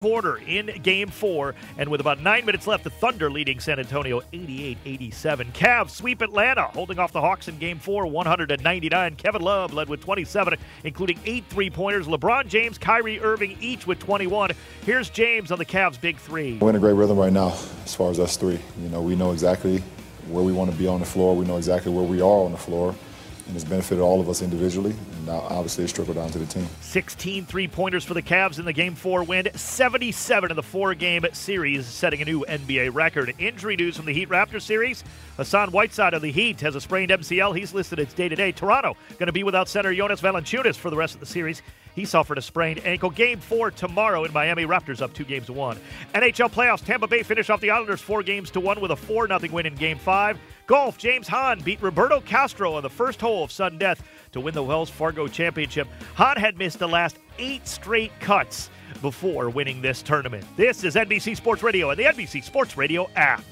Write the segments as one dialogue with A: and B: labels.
A: quarter in Game 4, and with about 9 minutes left, the Thunder leading San Antonio 88-87. Cavs sweep Atlanta, holding off the Hawks in Game 4, 100-99. Kevin Love led with 27, including 8 3-pointers. LeBron James, Kyrie Irving, each with 21. Here's James on the Cavs' big three.
B: We're in a great rhythm right now as far as us three. We know exactly where we want to be on the floor. We know exactly where we are on the floor. And it's benefited all of us individually, and now obviously it's trickled down to the team.
A: 16 3-pointers for the Cavs in the Game 4 win, 77 in the 4-game series, setting a new NBA record. Injury news from the Heat-Raptors series. Hassan Whiteside of the Heat has a sprained MCL. He's listed as day-to-day. Toronto going to be without center Jonas Valanciunas for the rest of the series. He suffered a sprained ankle. Game 4 tomorrow in Miami. Raptors up 2-1. NHL playoffs. Tampa Bay finish off the Islanders 4-1 with a 4-0 win in Game 5. Golf. James Hahn beat Roberto Castro on the first hole of sudden death to win the Wells Fargo Championship. Hahn had missed the last 8 straight cuts before winning this tournament. This is NBC Sports Radio and the NBC Sports Radio app.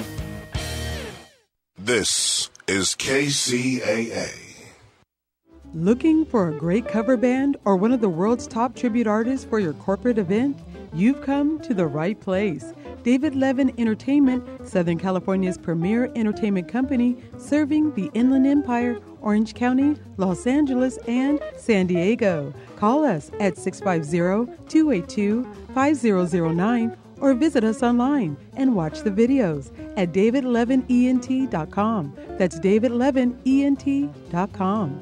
C: This is KCAA.
D: Looking for a great cover band or one of the world's top tribute artists for your corporate event? You've come to the right place. David Levin Entertainment, Southern California's premier entertainment company, serving the Inland Empire, Orange County, Los Angeles, and San Diego. Call us at 650-282-5009 or visit us online and watch the videos at davidlevinent.com. That's davidlevinent.com.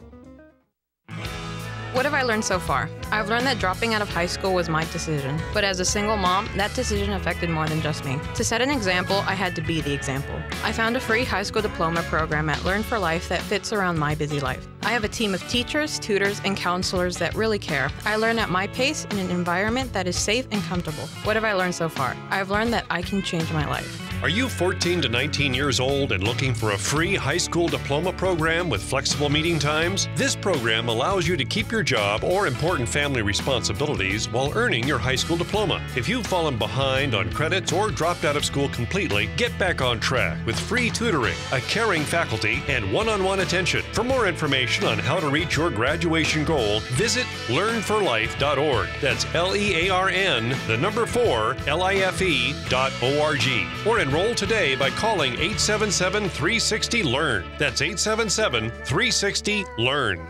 E: What have I learned so far? I've learned that dropping out of high school was my decision. But as a single mom, that decision affected more than just me. To set an example, I had to be the example. I found a free high school diploma program at Learn for Life that fits around my busy life. I have a team of teachers, tutors, and counselors that really care. I learn at my pace in an environment that is safe and comfortable. What have I learned so far? I've learned that I can change my life.
F: Are you 14 to 19 years old and looking for a free high school diploma program with flexible meeting times? This program allows you to keep your job or important family responsibilities while earning your high school diploma. If you've fallen behind on credits or dropped out of school completely, get back on track with free tutoring, a caring faculty, and one-on-one attention. For more information on how to reach your graduation goal, visit learnforlife.org. That's LEARN4LIFE.org. Or enroll today by calling 877-360-LEARN. That's 877-360-LEARN.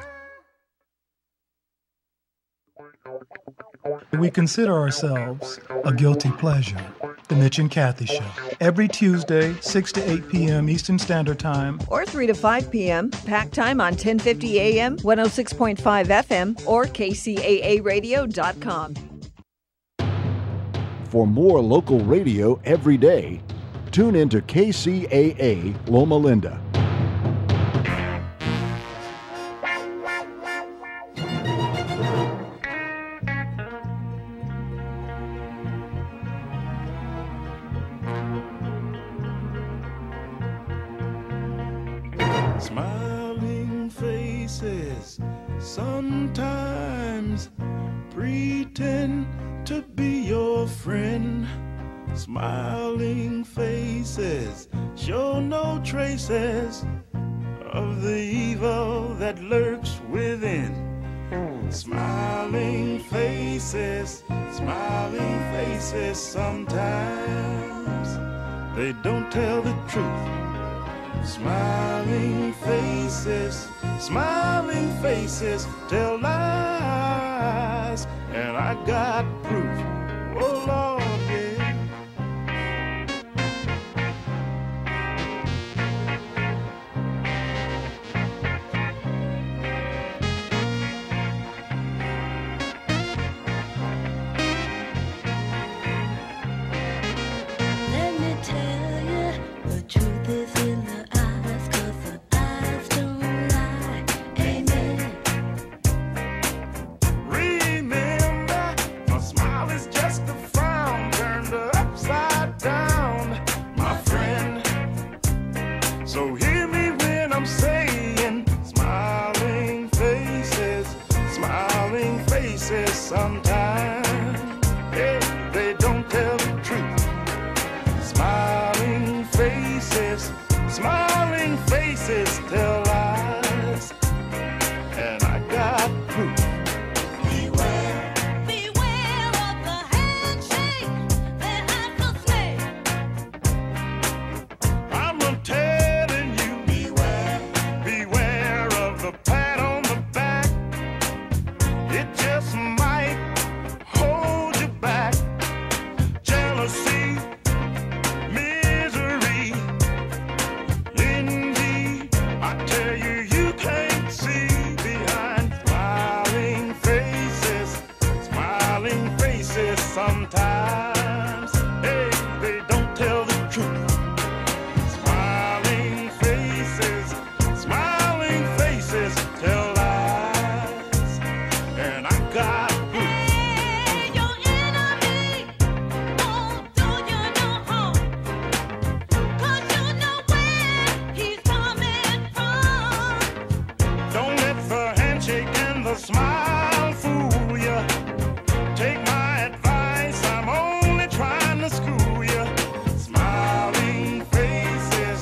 G: We consider ourselves a guilty pleasure. The Mitch and Kathy Show. Every Tuesday, 6 to 8 p.m. Eastern Standard Time.
H: Or 3 to 5 p.m. Pack time on 1050 a.m., 106.5 FM, or kcaaradio.com.
I: For more local radio every day, tune into KCAA Loma Linda.
J: Smiling faces sometimes pretend to be your friend. Smiling faces show no traces of the evil that lurks within. Smiling faces sometimes they don't tell the truth. Smiling faces tell lies, and I got proof. Oh Lord, yeah.
K: Let me tell you, the truth is in the eyes, 'cause the eyes don't lie. Amen.
J: Remember, a smile is just a frown turned upside down, my friend. So hear me when I'm saying, smiling faces sometimes, yeah, they don't tell the truth. Smiling faces tell lies, and I got proof.
K: Beware of the hand
J: faces sometimes. Hey, they don't tell the truth. Smiling faces tell lies, and I got proof.
K: Hey, your enemy won't do you no harm, 'cause you know where he's coming from.
J: Don't let the handshake and the smile fool you. Take my advice, I'm only trying to school you. Smiling faces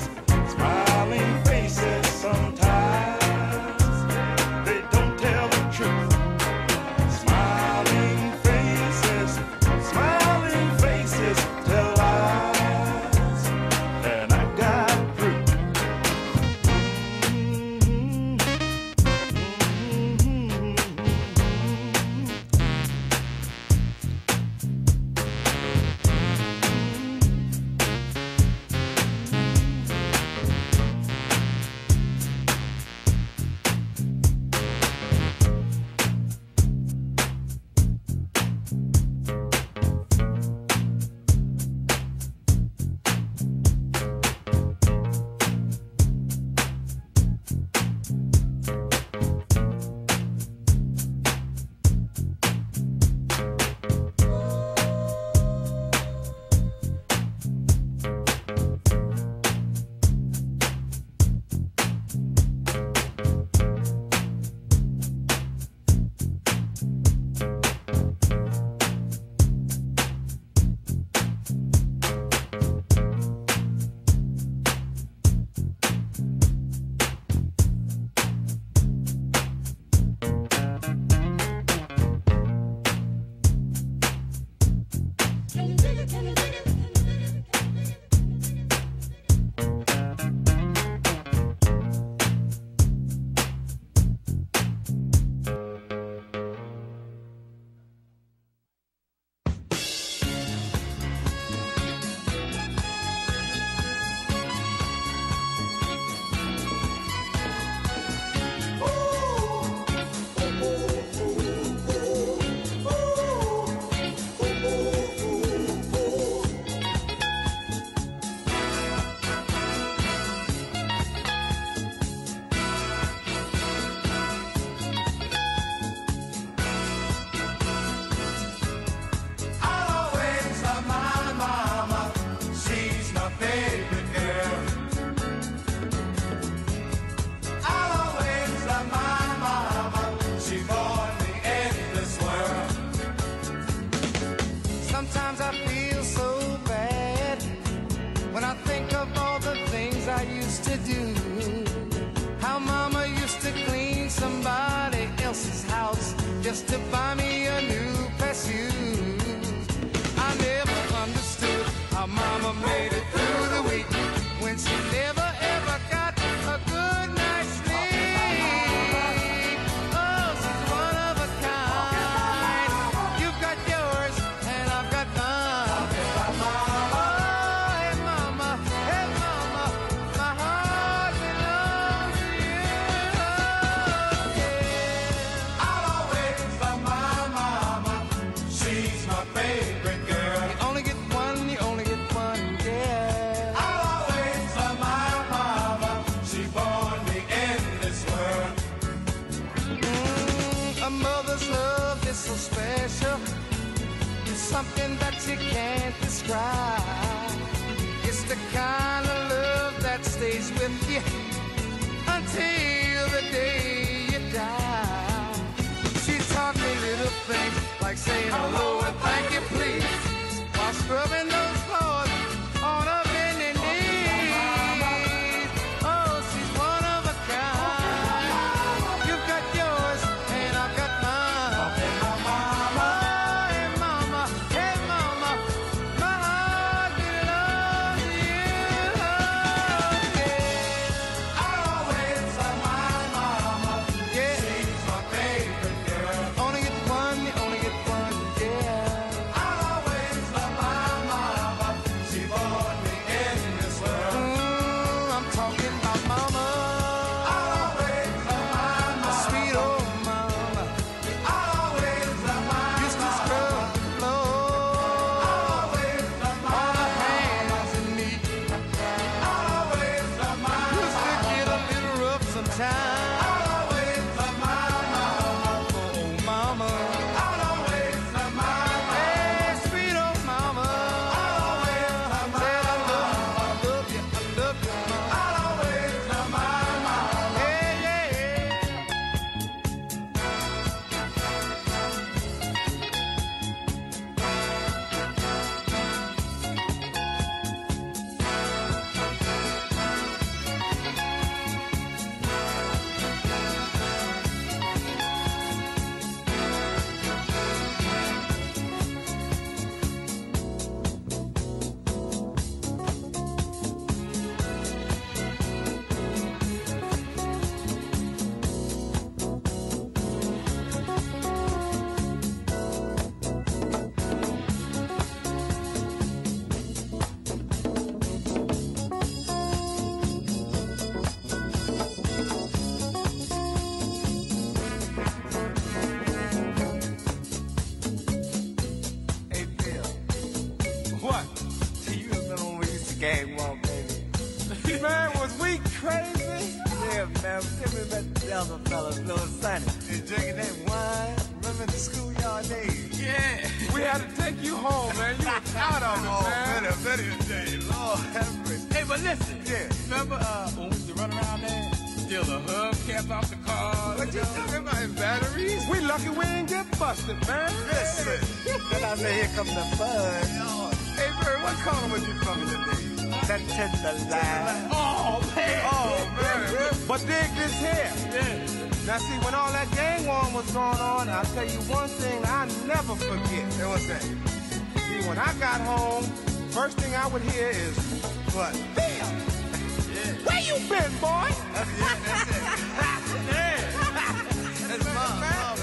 J: sometimes. They don't tell the truth. Smiling faces tell lies, and I got proof.
L: just to buy me a new pair of shoes. I never understood how Mama made it through the week when she never ever got a good night's sleep. Oh, she's one of a kind. You've got yours and I've got mine. Oh, hey mama, my heart belongs to you. Yeah. I'll always love my mama. She's my favorite girl. You only get one, yeah. I'll always love my mama. She born me in this world. A mother's love is so special. It's something that you can't describe. It's the kind of love that stays with you until the day you die. She taught me little things like saying hello and thank you please while scrubbing those floors on her bending knees. Oh, she's one of a kind. You've got yours and I've got mine. Oh, hey mama, my heart belongs to you. Yeah. I'll always love my mama. Yeah. She's my favorite girl. Only get one, you only get one, yeah. I'll What?
M: You remember when we used to gang walk, baby?
L: Man, was we crazy?
M: Yeah, man. Remember the other fellas, little Sonny, drinking that wine. Remember the schoolyard days?
L: Yeah. We had to take you home, man. You were out of it, man.
M: Better day. Lord have mercy.
L: Hey, but listen.
M: Yeah.
L: Remember when we used to run around there? Steal the hubcaps off the cars.
M: What you talking about in batteries?
L: We lucky we ain't get busted, man.
M: Listen. Then I say, here come the fun. Hey, Bird, what corner was you from in the day? That tender line.
L: Oh, man.
M: Oh, man.
L: But dig this here.
M: Yeah.
L: Now, see, when all that gang war was going on, I'll tell you one thing I never forget.
M: Hey, what's that?
L: See, when I got home, first thing I would hear is,
M: what?
L: Bill!
M: Yeah.
L: Where you been, boy?
M: Yeah, that's it.
L: Yeah.
M: That's mom.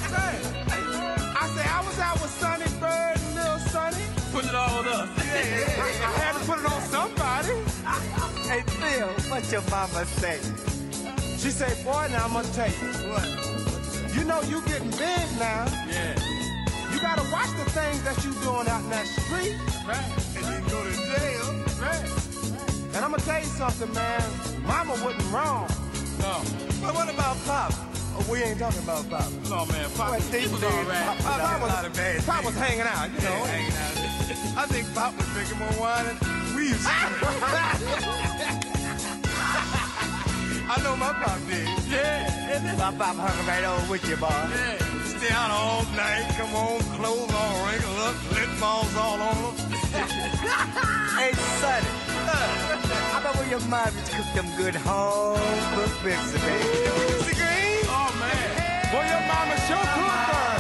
L: I say, I was out with Sonny Bird and Lil Sonny. Put it all on us.
M: Yeah.
L: I had to put it on somebody.
M: Hey, Phil, what your mama say?
L: She say, boy, now I'm gonna tell you.
M: What?
L: You know you getting big now.
M: Yeah.
L: You gotta watch the things that you doing out in that street.
M: Right. And you go to jail.
L: Right. And I'm gonna tell you something, man. Mama wasn't wrong.
M: No. But what about Pop? Oh, we ain't talking about Pop.
L: No, man. Pop was all right. Pop was hanging out, you know.
M: Hanging out. I think Pop was drinking more wine than we used to drink. I know my Pop did.
L: Yeah.
M: My Pop hung right on with you, boy.
L: Yeah.
M: Stay out all night, come home, clothes all wrinkled up, lip balls all on them. Hey, Sonny. I bet when your mom used to cook them good home-cooked pizza, baby. See, Green?
L: Oh, man. Boy, your mama sure cooked her.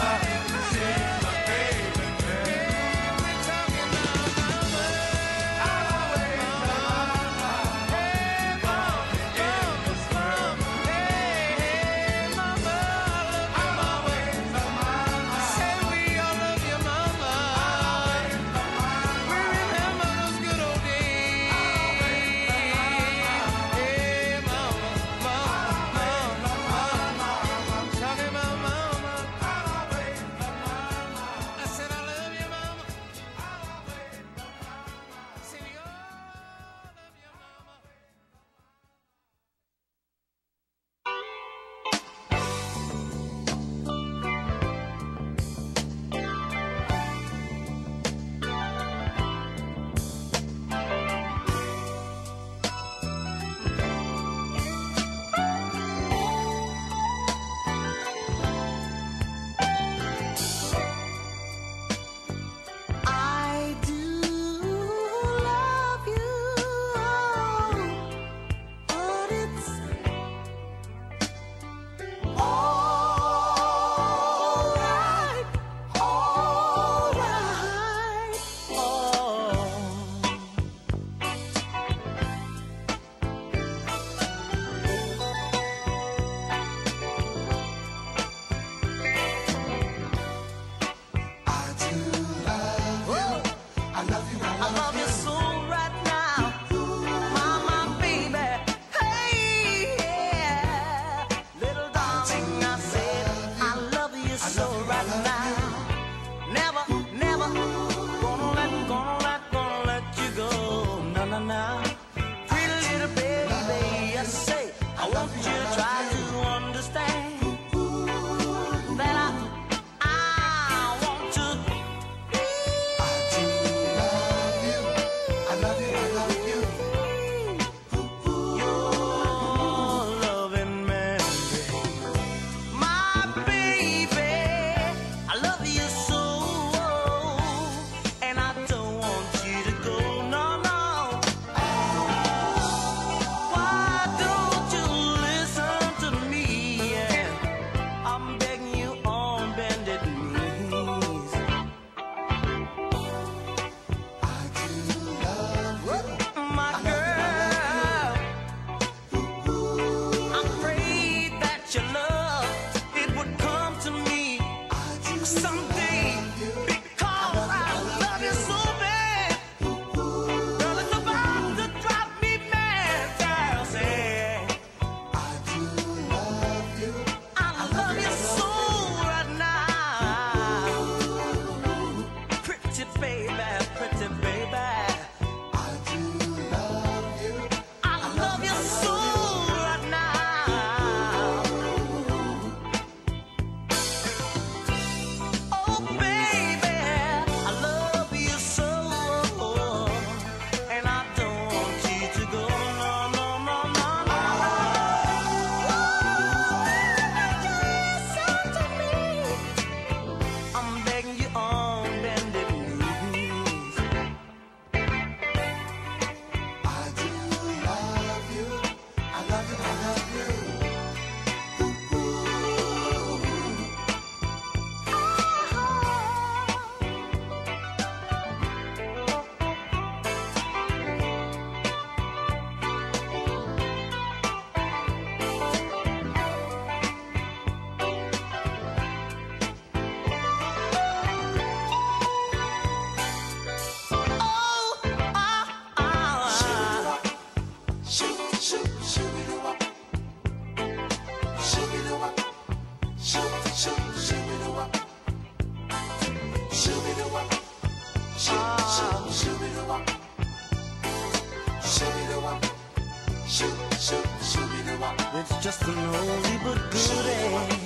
M: It's just an oldie but goodie.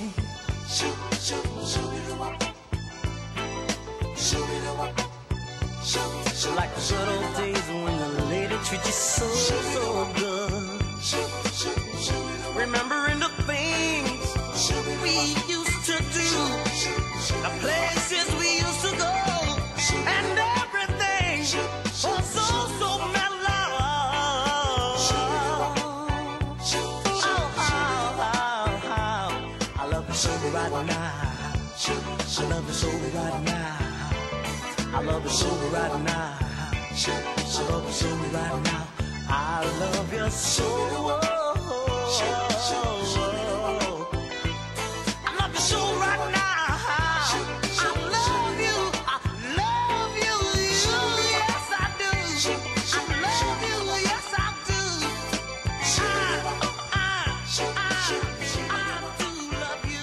M: Like the good old days when the lady treated you so good. Remembering the things we used to do, the places we used to go, and everything was so mellow. I love you so right now. I love you so right now. I love you so right now. I love you so right now. I love you so. I love you so right now. I love you. I love you. Yes, I do. I love you. Yes, I do. I do love you.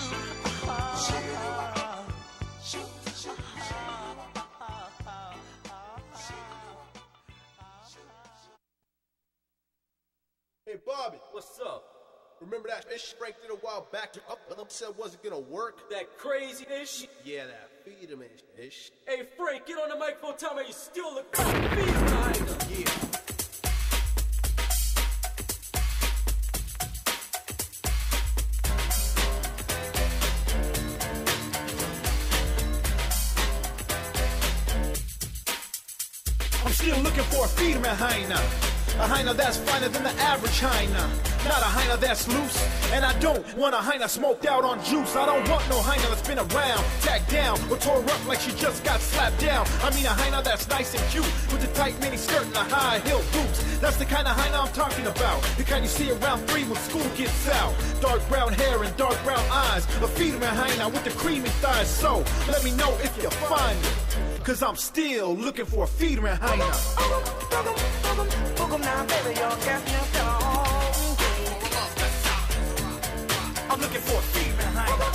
N: Hey Bobby, what's up? Remember that ish Frank did a while back? Up said wasn't gonna work.
O: That crazy ish?
N: Yeah, that feed him ish.
O: Hey Frank, get on the microphone. Tell me you still look behind him.
N: Yeah.
P: I'm still looking for a Fiederman hyena. A hyena that's finer than the average hyena. Not a hyena that's loose. And I don't want a hyena smoked out on juice. I don't want no hyena that's been around, tagged down, or tore up like she just got slapped down. I mean a hyena that's nice and cute, with a tight mini skirt and the high heel boots. That's the kind of hyena I'm talking about. The kind you see around 3 when school gets out. Dark brown hair and dark brown eyes. A Fiederman hyena with the creamy thighs. So let me know if you find it, cause I'm still looking for a Fiederman hyena. I'm looking for a Fiederman hyena.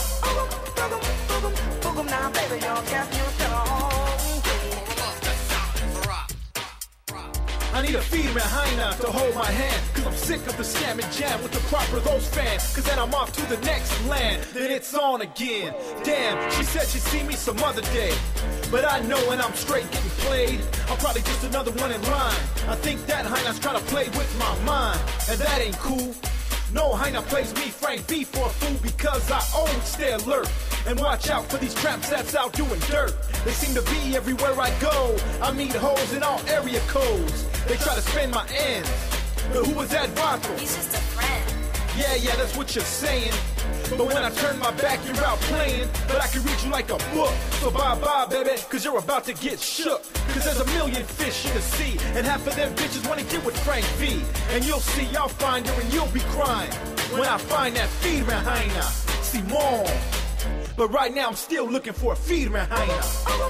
P: I need a Fiederman hyena to hold my hand, cause I'm sick of the scam and jam with the proper those fans. Cause then I'm off to the next land, then it's on again. Damn, she said she'd see me some other day, but I know when I'm straight getting played, I'm probably just another one in line. I think that hyena's trying to play with my mind, and that ain't cool. No hyena plays me, Frank V, for a fool, because I always stay alert and watch out for these traps that's out doing dirt. They seem to be everywhere I go. I meet hoes in all area codes. They try to spend my ends, but who was that Vato?
Q: He's just a friend.
P: Yeah, that's what you're saying. But when I turn my back, you're out playing. But I can read you like a book. So bye-bye, baby, cause you're about to get shook. Cause there's a million fish in the sea, and half of them bitches wanna get with Frank V. And you'll see, I'll find her and you'll be crying when I find that Fiederman hyena. Simone. But right now I'm still looking for a Fiederman hyena.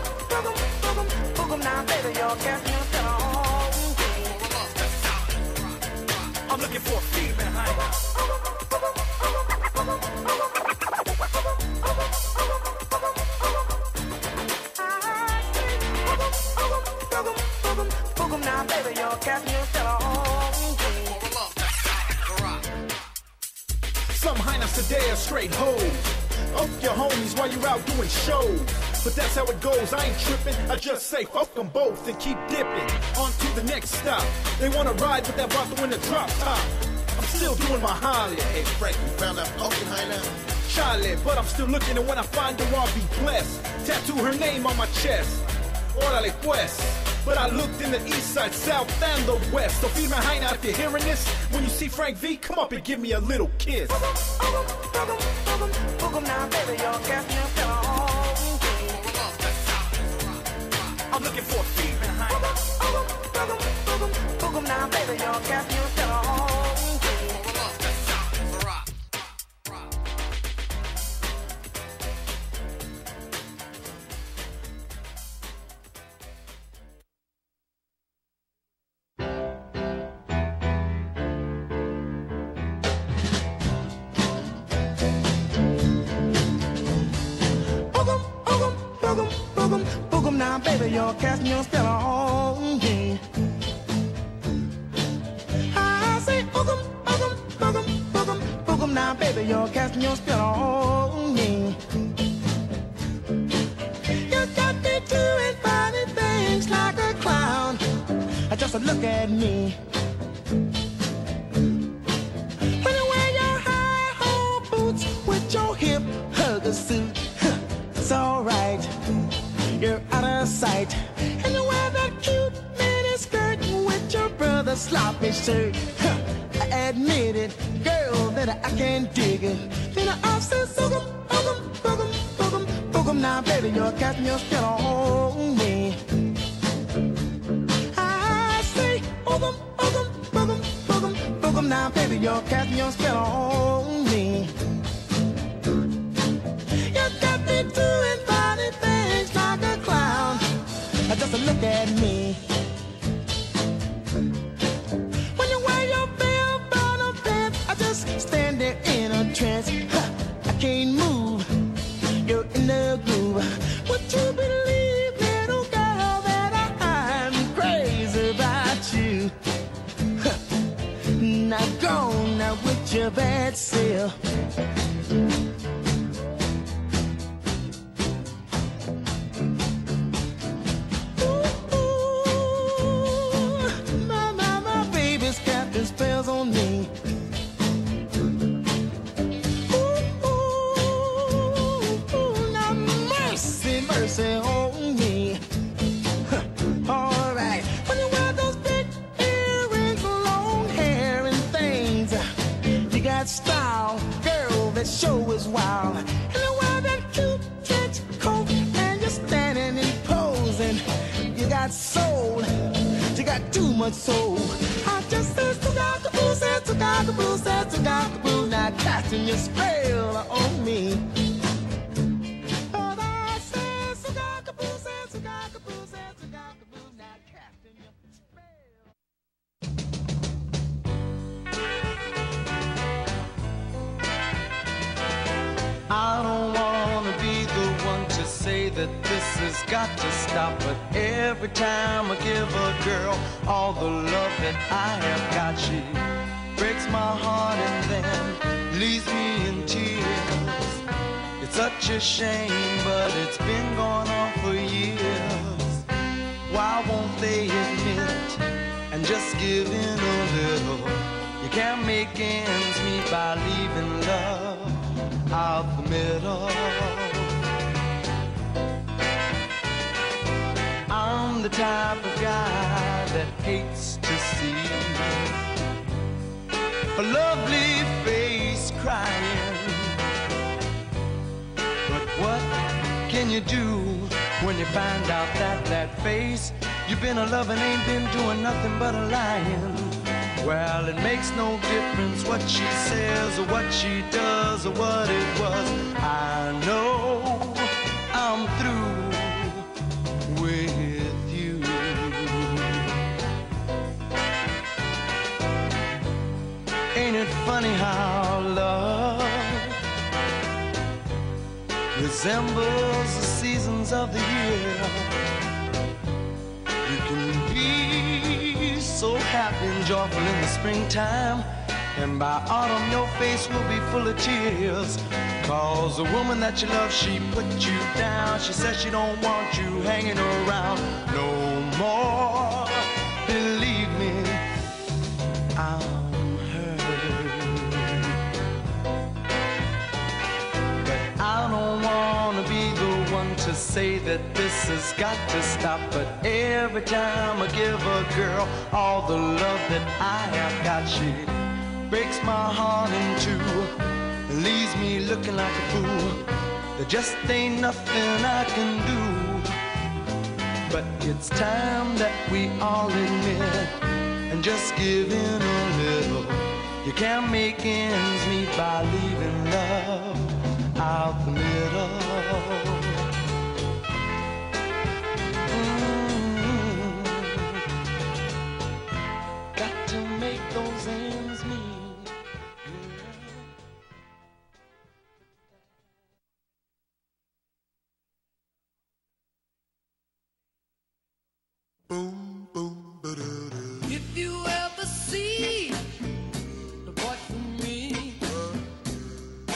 P: I'm looking for a Fiederman hyena. Some hyenas today are straight hoes. Up your homies while you're out doing shows. But that's how it goes, I ain't tripping. I just say fuck them both and keep dipping. On to the next stop. They wanna ride with that Vato in the drop top. I'm still doing my Holly.
N: Hey Frank, you found that fucking hyena?
P: Charlie, but I'm still looking, and when I find her I'll be blessed. Tattoo her name on my chest. Orale pues. But I looked in the east side, south, and the west. So feed my hyena if you're hearing this. When you see Frank V, come up and give me a little kiss. I'm looking for a Fiederman hyena.
M: Boogum now, baby, you're casting your spell on me. I say, boogum.
L: you're casting your spell on me. You got me doing funny things like a clown. Just look at me. When you wear your high-hole boots with your hip hugger suit, it's alright, you're out of sight. And you wear that cute mini skirt with your brother's sloppy shirt. I admit it, girl, that I can't dig it. Then I say, boogum, boogum, boogum, boogum, boogum. Now, baby, you're casting your spell on me. I say, boogum, boogum, boogum, boogum, boogum. Now, baby, you're casting your spell on me. You got me doing funny things like a clown. Just look at me. When you wear your bell-bottom pants, I just stand there in a trance. I can't move, you're in the groove. Would you believe, little girl, that I'm crazy about you? Now go now with your bad self. Spells on me. Ooh, now mercy, mercy on me. All right, when you wear those big earrings, long hair and things, you got style, girl, that show is wild. And you wear that cute trench coat, and you're standing and posing. You got soul, you got too much soul. I just said cockaboo, said to cockaboo, said to cockaboo, now casting your spell on me. But I said to cockaboo, said to cockaboo, said to cockaboo, now casting your spell.
Q: I don't wanna be the one to say that this has got to stop, but every time I give a girl all the love that I have got, she breaks my heart and then leaves me in tears. It's such a shame, but it's been going on for years. Why won't they admit and just give in a little? You can't make ends meet by leaving love out the middle. I'm the type of guy that hates to see a lovely face crying. But what can you do when you find out that that face you've been a loving ain't been doing nothing but a lying? Well, it makes no difference what she says or what she does or what it was. I know I'm through with you. Ain't it funny how love resembles the seasons of the year? You can be so happy and joyful in the springtime, and by autumn your face will be full of tears. Cause the woman that you love, she put you down. She says she don't want you hanging around no more. Believe me, I'm hurt. But I don't wanna be the one to say that this has got to stop, but every time I give a girl all the love that I have got, she breaks my heart in two, leaves me looking like a fool. There just ain't nothing I can do. But it's time that we all admit and just give in a little. You can't make ends meet by leaving love out the middle. Got to make those ends meet.
R: If you ever see the boy from me,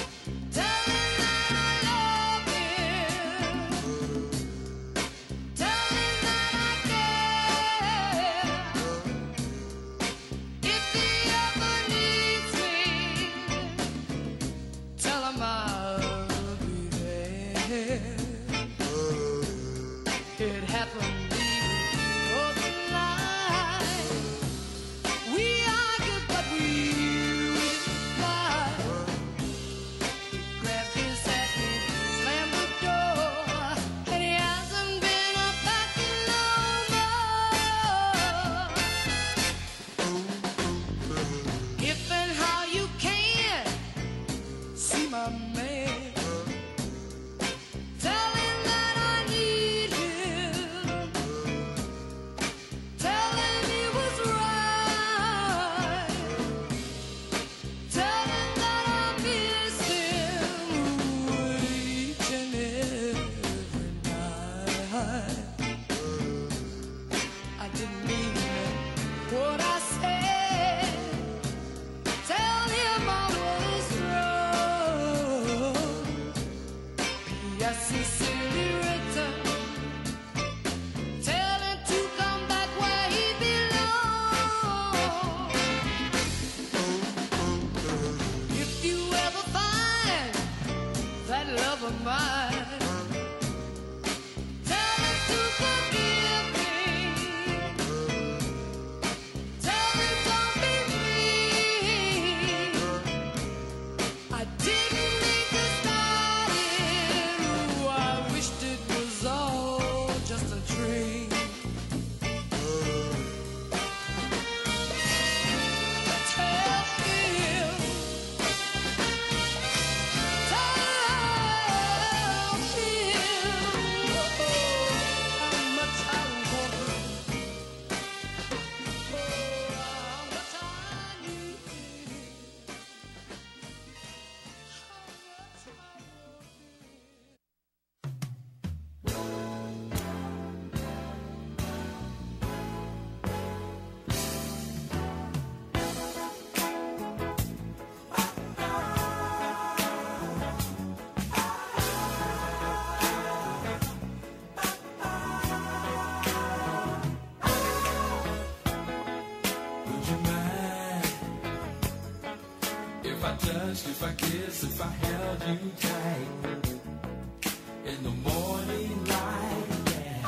R: If I touched, if I kissed, if I held you tight in the morning light, yeah.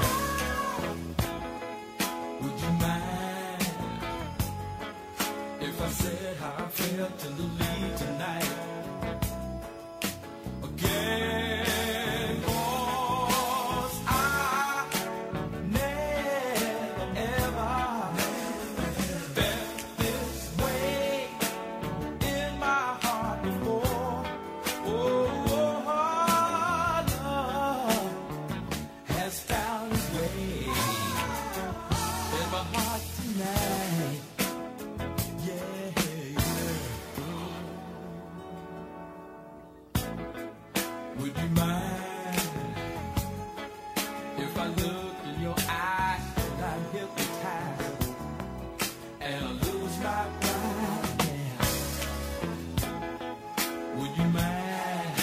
R: Would you mind if I said how I felt to leave tonight? Again, 'cause I never ever felt this way in my heart before. Oh, love has found its way in my heart tonight. Yeah, would you mind if I look in your eyes and I'm hypnotized and I lose my pride? Yeah. Would you mind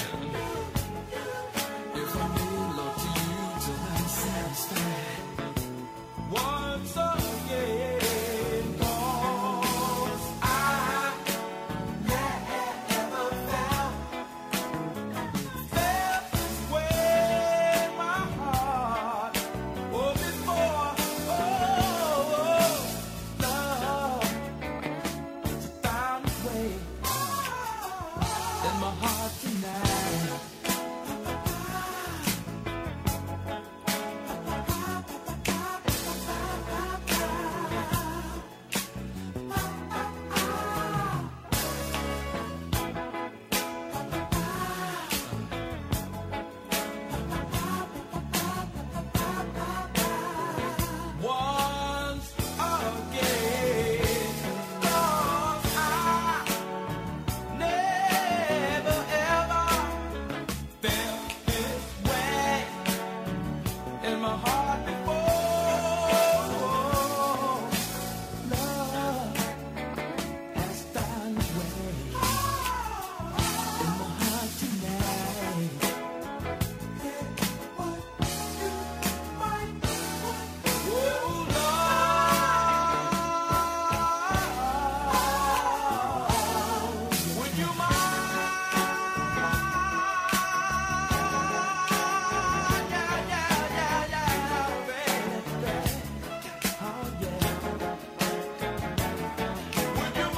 R: if I made love to you till I'm satisfied once again? 'Cause I never felt this way in my heart. Oh, before, love has found its way in my heart tonight. Once again, 'cause I never ever felt this way in my heart before. Love has found its way in my heart tonight. Oh, Lord, would you mind? Yeah, baby. Oh, yeah. Would you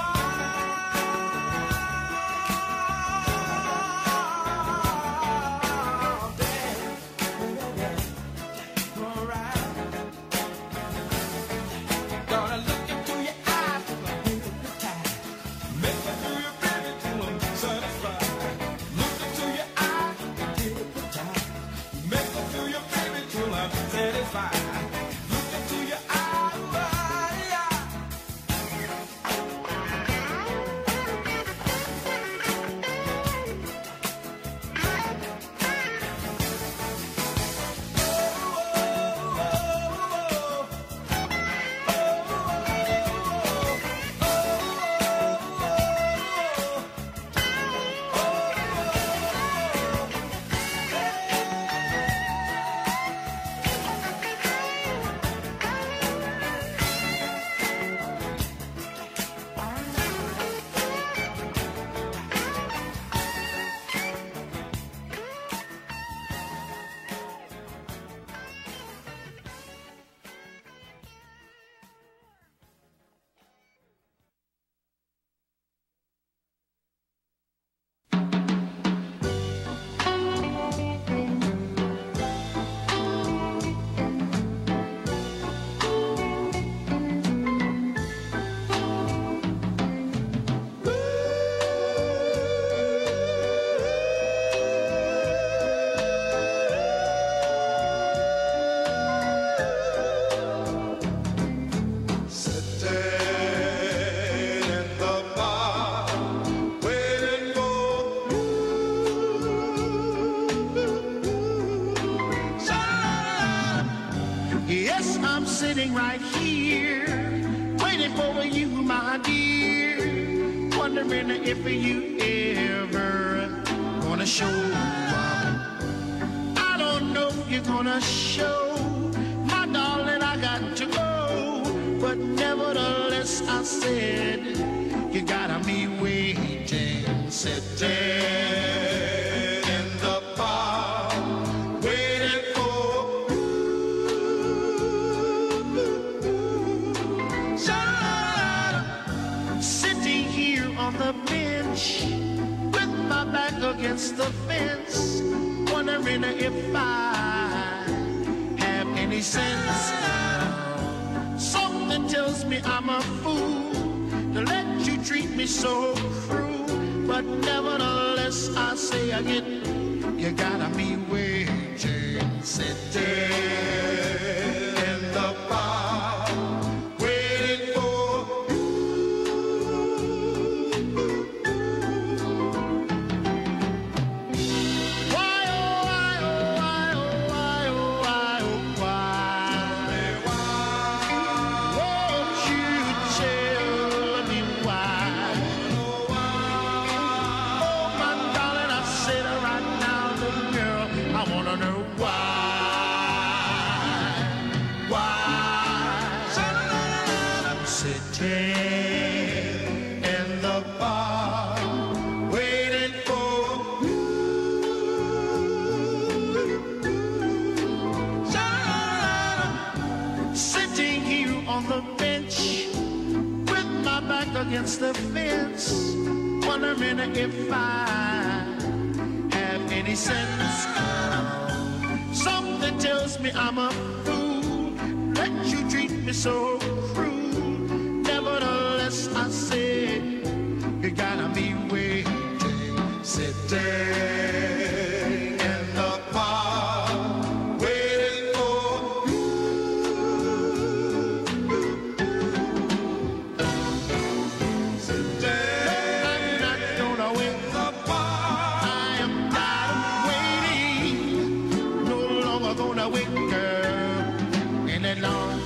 R: mind? Baby, all right. Gonna look into your eyes till I'm hypnotized. Make me feel your baby till I'm satisfied. Look into your eyes, hypnotized. Make me feel your baby till I'm satisfied. Look into your eyes, yeah.
S: Yes, I'm sitting right here, waiting for you, my dear. Wondering if you ever gonna show up. I don't know if you're gonna show, my darling. I got to go, but nevertheless I said you gotta be waiting. sitting in the park, waiting for sitting here on the bench with my back against the fence, wondering if I have any sense. Something tells me I'm a fool to let you treat me so cruel, but nevertheless I say again, you gotta be waiting, sitting in the park, waiting for why, oh, why, oh, why, oh, why, oh, why, oh, why? Won't you tell me why? Oh, my darling, I said it right now, little girl, I wanna know why. I'm sitting in the bar, waiting for sitting here on the bench with my back against the fence, wondering if I have any sense. Something tells me I'm a fool, let you treat me so cruel. Nevertheless, I say you gotta be waiting, sitting in the park, waiting for I'm not gonna wait the bar. I am tired of waiting. No longer gonna wait, girl, any longer.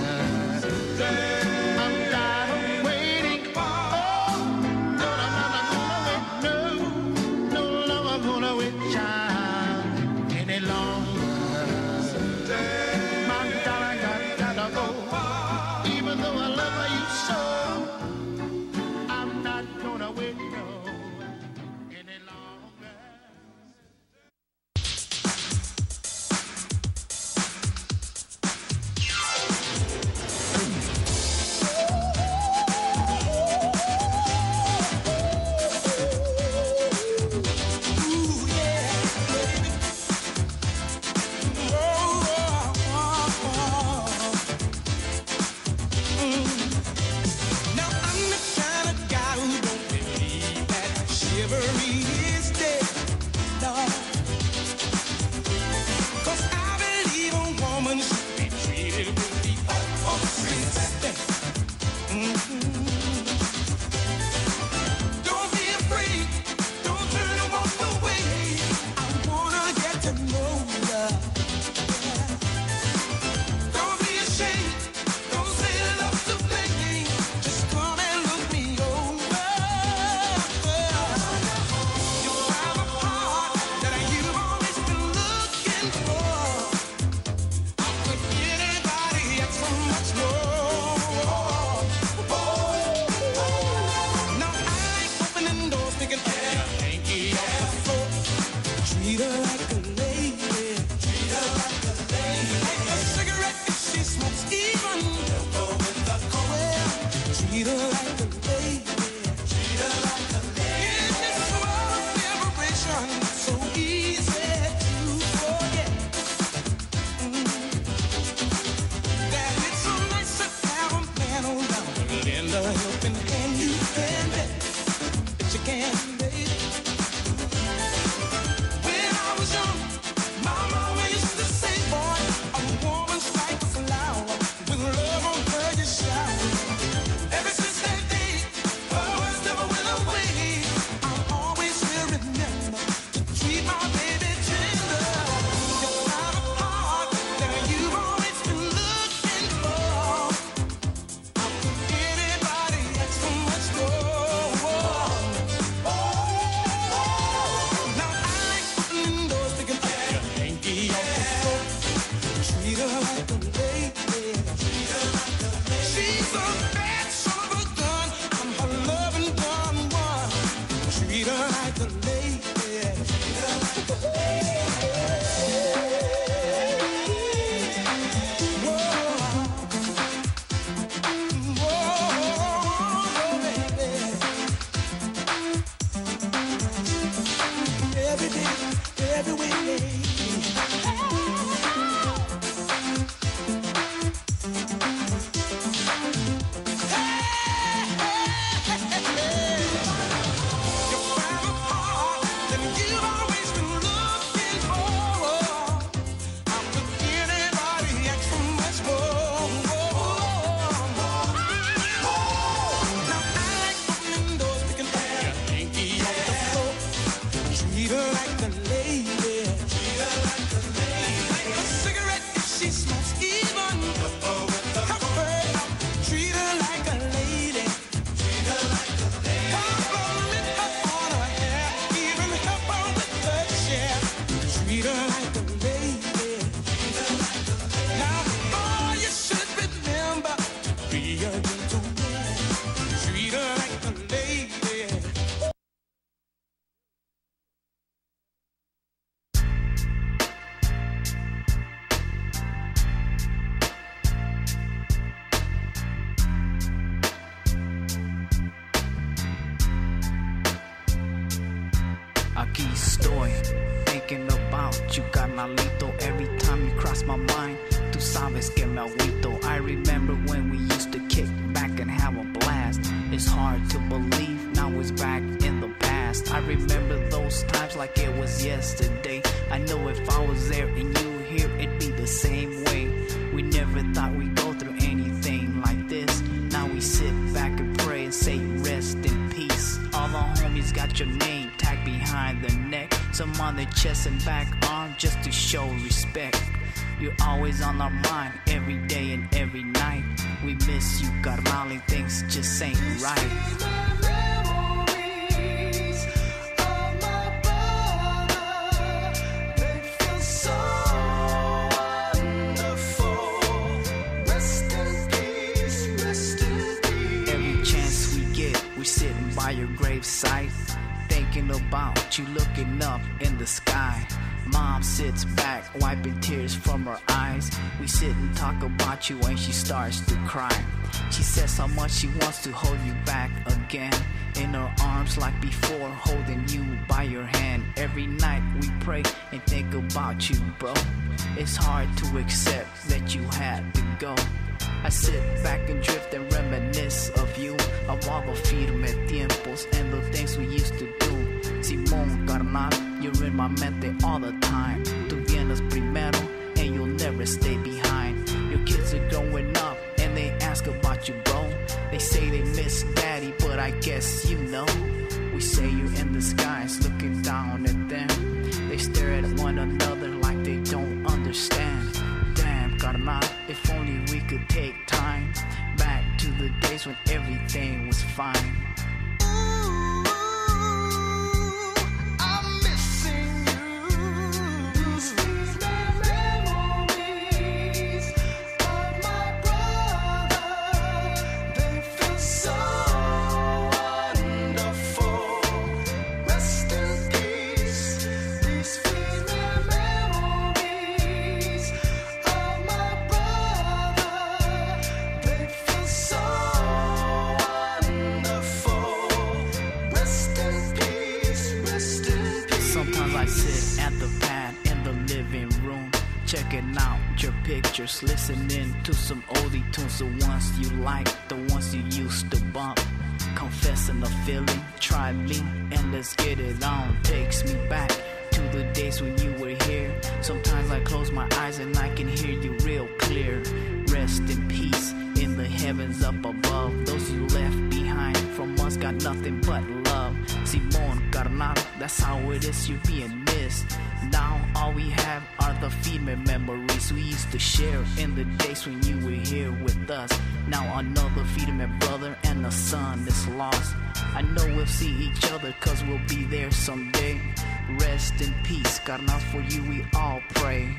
S: I'm tired of waiting. Oh, no, I'm not gonna wait. No, no longer gonna wait, child, any longer. My darling, gotta go. Even though I love you so, I'm not gonna wait no any longer.
R: Now I'm the kind of guy who don't believe that chivalry is dead. No. 'Cause I believe a woman should be treated with the utmost respect. Don't be afraid, don't turn and walk away. I wanna get to know ya. Don't be ashamed, don't say love's a playing. Just come and look me over. You have a heart that you've always been looking for. I'll put anybody else so much more. Now I ain't opening doors thinking, yeah, hanky off the floor. Treat her like a lady. Treat her like a lady. Light a cigarette if she smokes even. Go with the cold. Treat her like a lady. Treat her like a lady. In this world of liberation, so easy to forget. That it's so nice to have a man around to lend a helping hand. You can bet that you can, baby. When I was young, my mama used to say, boy, a woman's like a flower. With love on her, you shower. Ever since that day, her words never went away. I always will remember to treat my baby tender. You have a heart that you've always been looking for. I'll put anybody Be a gentleman, treat her like a lady.
T: Aquí estoy, thinking about you, carnalito. Every time you cross my mind, tú sabes que me agüito. I remember when we used to kick back and have a blast. It's hard to believe, now it's back in the past. I remember those times like it was yesterday. I know if I was there and you were here, it'd be the same way. We never thought we'd go through anything like this. Now we sit back and pray and say rest in peace. All the homies got your name tagged behind their neck, some on their chest and back arm just to show respect. You're always on our mind, every day and every night. We miss you, carnal, and things just ain't right. We're sitting by your gravesite, thinking about you, looking up in the sky. Mom sits back, wiping tears from her eyes. We sit and talk about you and she starts to cry. She says how much she wants to hold you back again, in her arms like before, holding you by your hand. Every night we pray and think about you, bro. It's hard to accept that you had to go. I sit back and drift and reminisce of you, of all the firme tiempos and the things we used to do. Simón, carnal, you're in my mente all the time. Tú vienes primero and you'll never stay behind. Your kids are growing up and they ask about you, bro. They say they miss daddy, but I guess you know. We say you're in the skies looking down at them. They stare at one another like they don't understand. Damn, carnal, if only we could take time back to the days when everything was fine. Checking out your pictures, listening to some oldie tunes, the ones you like, the ones you used to bump. Confessing the feeling, try me and let's get it on. Takes me back to the days when you were here. Sometimes I close my eyes and I can hear you real clear. Rest in peace in the heavens up above. Those you left behind from us got nothing but love. Simón, carnal, that's how it is, you're being missed. Now all we have are the firme memories we used to share in the days when you were here with us. Now another firme brother and a son is lost. I know we'll see each other cause we'll be there someday. Rest in peace, carnal, for you we all pray.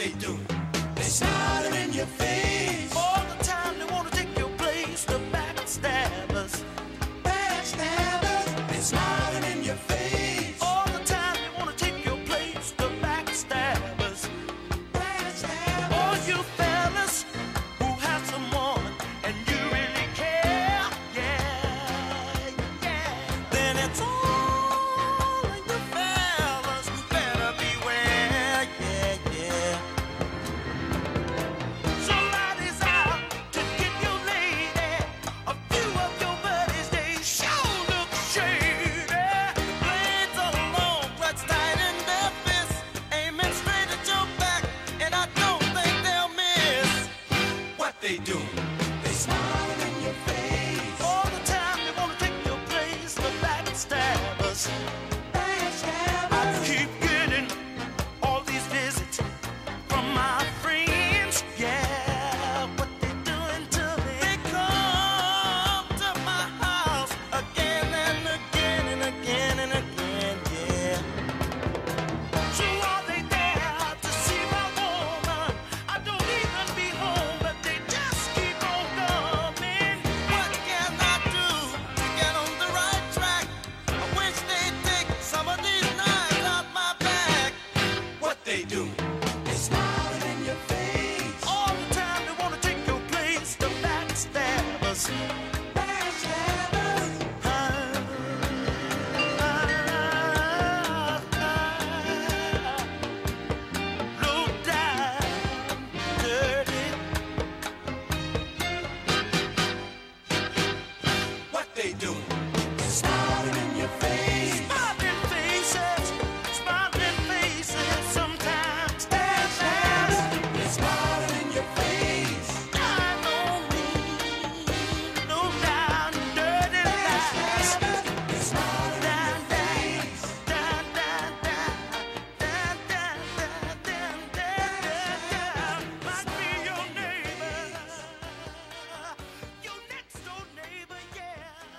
R: they do? They smiling in your face. All the time they wanna take your place. The backstabbers. Backstabbers. They smiling in your face. All the time they wanna take your place. The backstabbers. Backstabbers. All you fellas who have someone and you really care, yeah, yeah. Then it's all of you fellas who better beware, yeah, yeah. So ladies out to get your lady. A few of your buddies, they sure look shady. Blades are long, clutch tight in their fists, aiming straight at your back, and I don't think they'll miss. What they do? They smiling in your face. All the time they wanna take your place. The backstabbers. Backstabbers. I keep getting all these visits from my friends. Yeah, what they doing to me? They come to my house again and again and again and again. Yeah. So are they there to see my woman? I don't even be home, but they just keep on coming. What can I do to get on the right track? I wish they'd take some of these knives out my back. What they do? They smiling in your face. All the time they wanna take your place. The backstabbers. Backstabbers. Low down, dirty. What they do? Smiling in your face. Smiling faces. Smiling faces. Sometimes. They're smiling in your face. I know me. Low down, dirty lies. They're smiling down, down, down, down, down, down, down, down, down, down. Might be your neighbor. Your next door neighbor, yeah.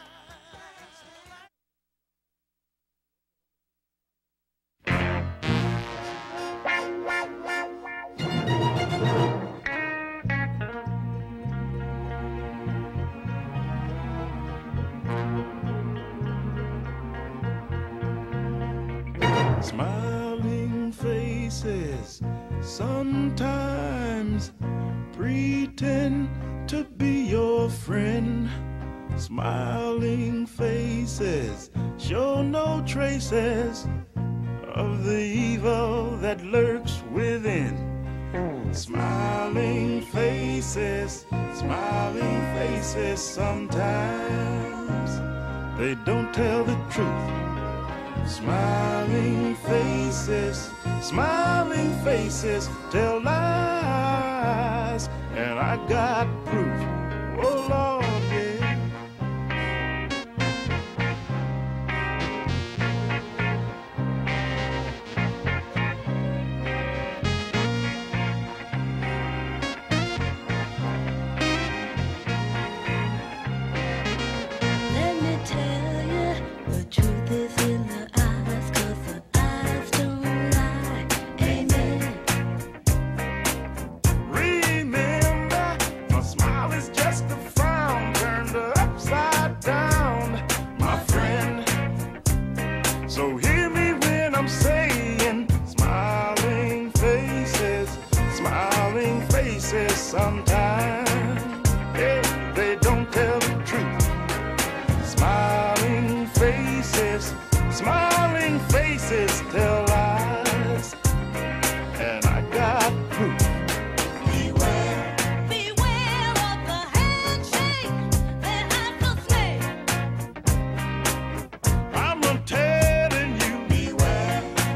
J: Smiling faces sometimes pretend to be your friend. Smiling faces show no traces of the evil that lurks within. Smiling faces sometimes they don't tell the truth. Smiling faces tell lies, and I got proof. Oh Lord, yeah.
K: Let me tell you, the truth is in the eyes, 'cause the eyes don't lie. Amen.
J: Remember, my smile is just a frown turned upside down, my friend. So hear me when I'm saying smiling faces sometimes, yeah, they don't tell the truth. Smiling faces tell lies, and I got proof.
K: Beware of the handshake that has the snake.
J: I'm telling you,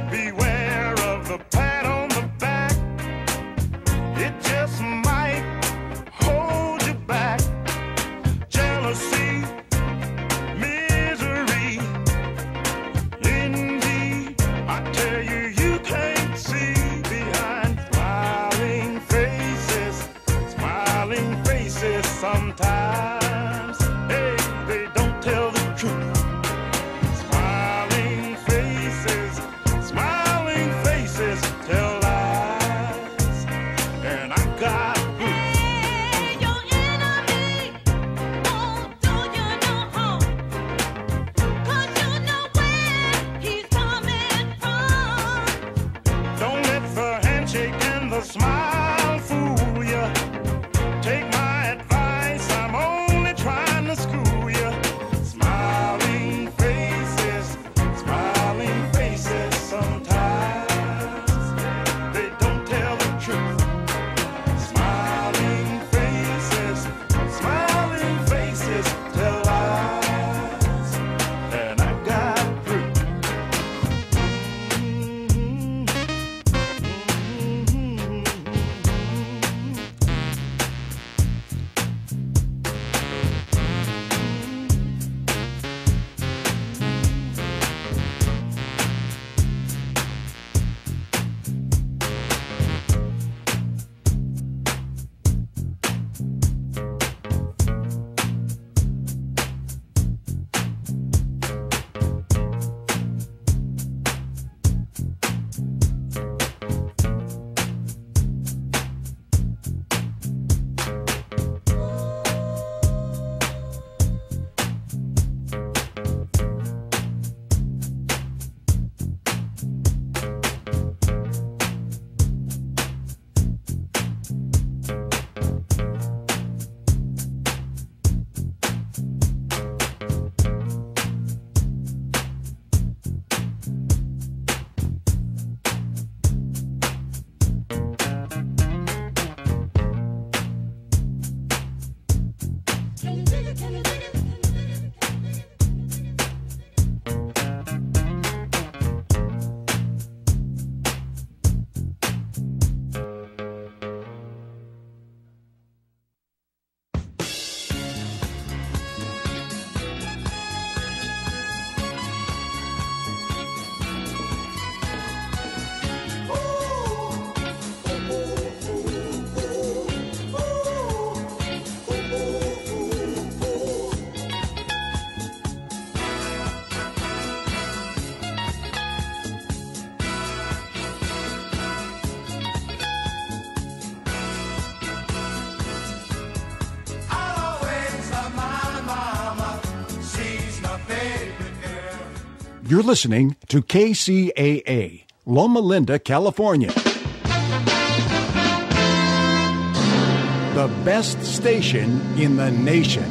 J: beware of the pat on the back. It just might smile fool ya. Take my advice, I'm only trying to school ya. Smiling faces sometimes they don't tell the truth. Smiling faces tell lies, and I got proof.
I: You're listening to KCAA, Loma Linda, California. The best station in the nation.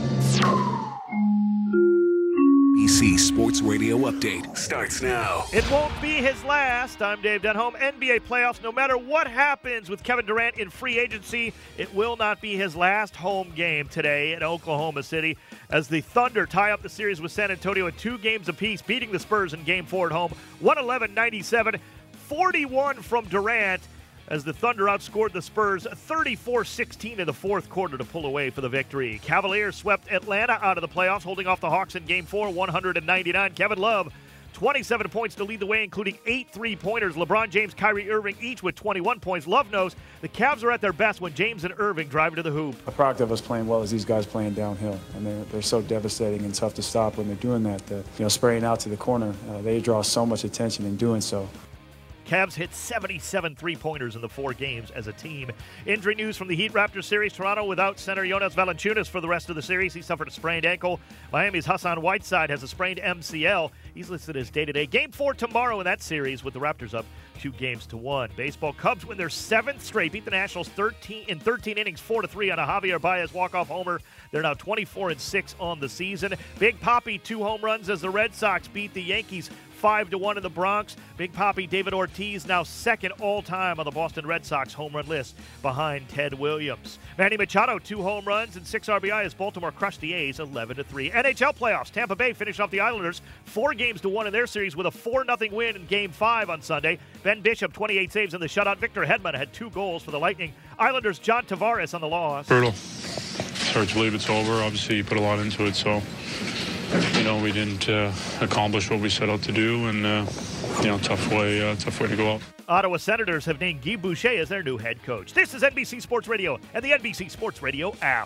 C: BC Sports Radio Update starts now.
A: It won't be his last. I'm Dave Denholm. NBA playoffs, no matter what happens with Kevin Durant in free agency, it will not be his last home game today in Oklahoma City as the Thunder tie up the series with San Antonio at 2 games apiece, beating the Spurs in Game 4 at home, 111-97, 41 from Durant, as the Thunder outscored the Spurs 34-16 in the fourth quarter to pull away for the victory. Cavaliers swept Atlanta out of the playoffs, holding off the Hawks in Game 4, 100-99. Kevin Love, 27 points to lead the way, including 8 3-pointers. LeBron James, Kyrie Irving, each with 21 points. Love knows the Cavs are at their best when James and Irving drive to the hoop.
U: A product of us playing well is these guys playing downhill, and they're so devastating and tough to stop when they're doing that. Spraying out to the corner, they draw so much attention in doing so.
A: Cavs hit 77 three-pointers in the 4 games as a team. Injury news from the Heat Raptors series. Toronto without center Jonas Valanciunas for the rest of the series. He suffered a sprained ankle. Miami's Hassan Whiteside has a sprained MCL. He's listed as day-to-day. Game 4 tomorrow in that series with the Raptors up 2-1. Baseball, Cubs win their 7th straight, beat the Nationals 13 innings, 4-3 on a Javier Baez walk-off homer. They're now 24-6 on the season. Big Papi, 2 home runs as the Red Sox beat the Yankees 5-1 in the Bronx. Big Papi David Ortiz now second all-time on the Boston Red Sox home run list behind Ted Williams. Manny Machado, 2 home runs and 6 RBI as Baltimore crushed the A's 11-3. NHL playoffs. Tampa Bay finished off the Islanders 4-1 in their series with a 4-0 win in Game 5 on Sunday. Ben Bishop, 28 saves in the shutout. Victor Hedman had 2 goals for the Lightning. Islanders' John Tavares on the loss.
V: Brutal. It's hard to believe it's over. Obviously, you put a lot into it, so we didn't accomplish what we set out to do, and tough way to go out.
A: Ottawa Senators have named Guy Boucher as their new head coach. This is NBC Sports Radio and the NBC Sports Radio app.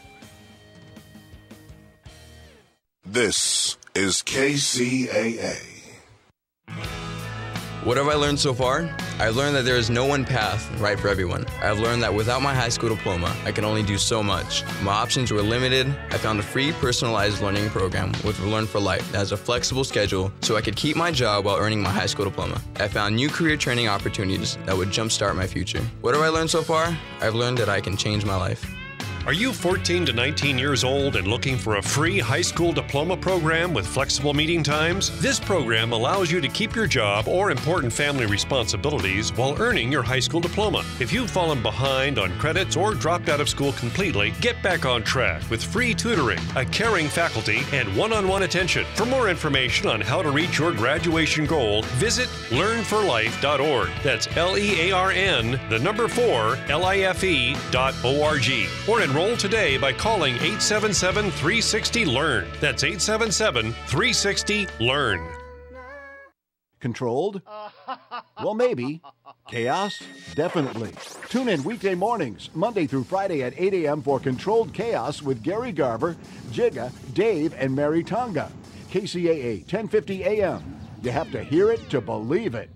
C: This is KCAA.
W: What have I learned so far?
B: I've learned that there is no one path right for everyone. I've learned that without my high school diploma, I can only do so much. My options were limited. I found a free personalized learning program with Learn for Life that has a flexible schedule so I could keep my job while earning my high school diploma. I found new career training opportunities that would jumpstart my future. What have I learned so far? I've learned that I can change my life.
F: Are you 14 to 19 years old and looking for a free high school diploma program with flexible meeting times? This program allows you to keep your job or important family responsibilities while earning your high school diploma. If you've fallen behind on credits or dropped out of school completely, get back on track with free tutoring, a caring faculty, and one-on-one attention. For more information on how to reach your graduation goal, visit learnforlife.org. That's LEARN, the number 4, LIFE.org. Or enroll today by calling 877-360-LEARN. That's 877-360-LEARN.
I: Controlled? Well, maybe. Chaos? Definitely. Tune in weekday mornings, Monday through Friday at 8 a.m. for Controlled Chaos with Gary Garver, Jigga, Dave, and Mary Tonga. KCAA, 1050 a.m. You have to hear it to believe it.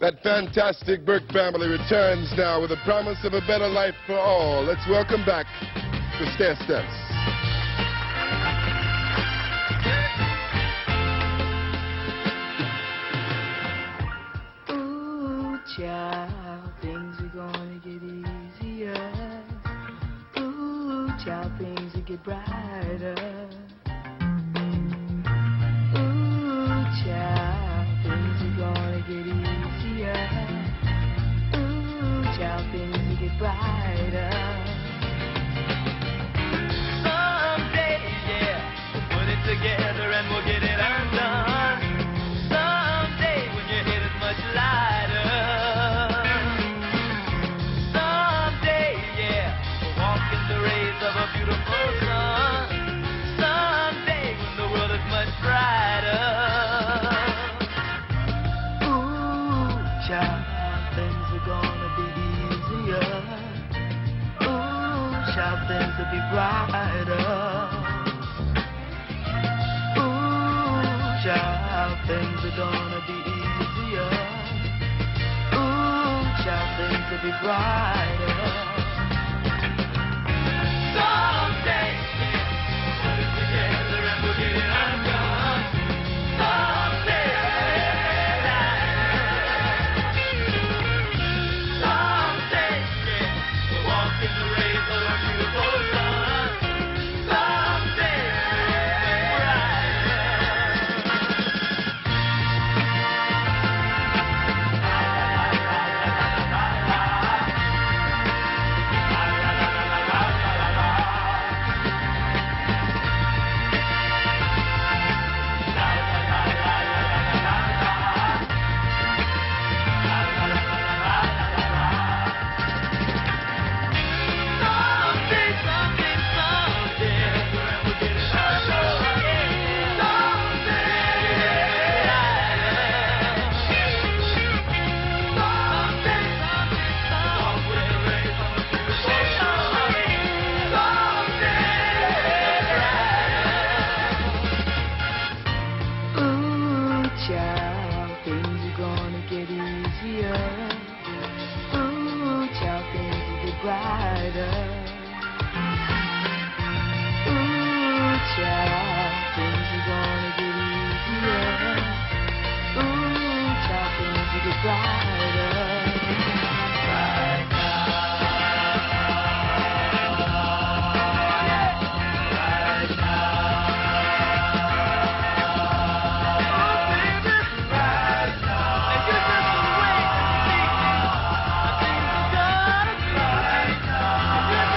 D: That fantastic Burke family returns now with a promise of a better life for all. Let's welcome back the Stair Steps.
K: Ooh, child, things are gonna get easier. Ooh, child, things will get brighter. Ooh, child, things are gonna get easier. Ooh, child, things will get brighter. Someday, yeah, we'll put it together and we'll get it undone. Someday, when your head is much lighter. Someday, yeah, we'll walk in the rays of a beautiful sun. Someday, when the world is much brighter. Ooh, child, things are gonna be easier. Ooh, child, things will be brighter. Ooh, child, things are gonna be easier. Ooh, child, things will be brighter. Someday, we'll put it together and we'll get it undone. Someday, someday, we'll walk in the rays of a beautiful sun. Someday, ooh, child, things are gonna get easier. Ooh, child, things will get brighter. Ooh, child, things are gonna get easier. Ooh, child, things will get brighter. Right now.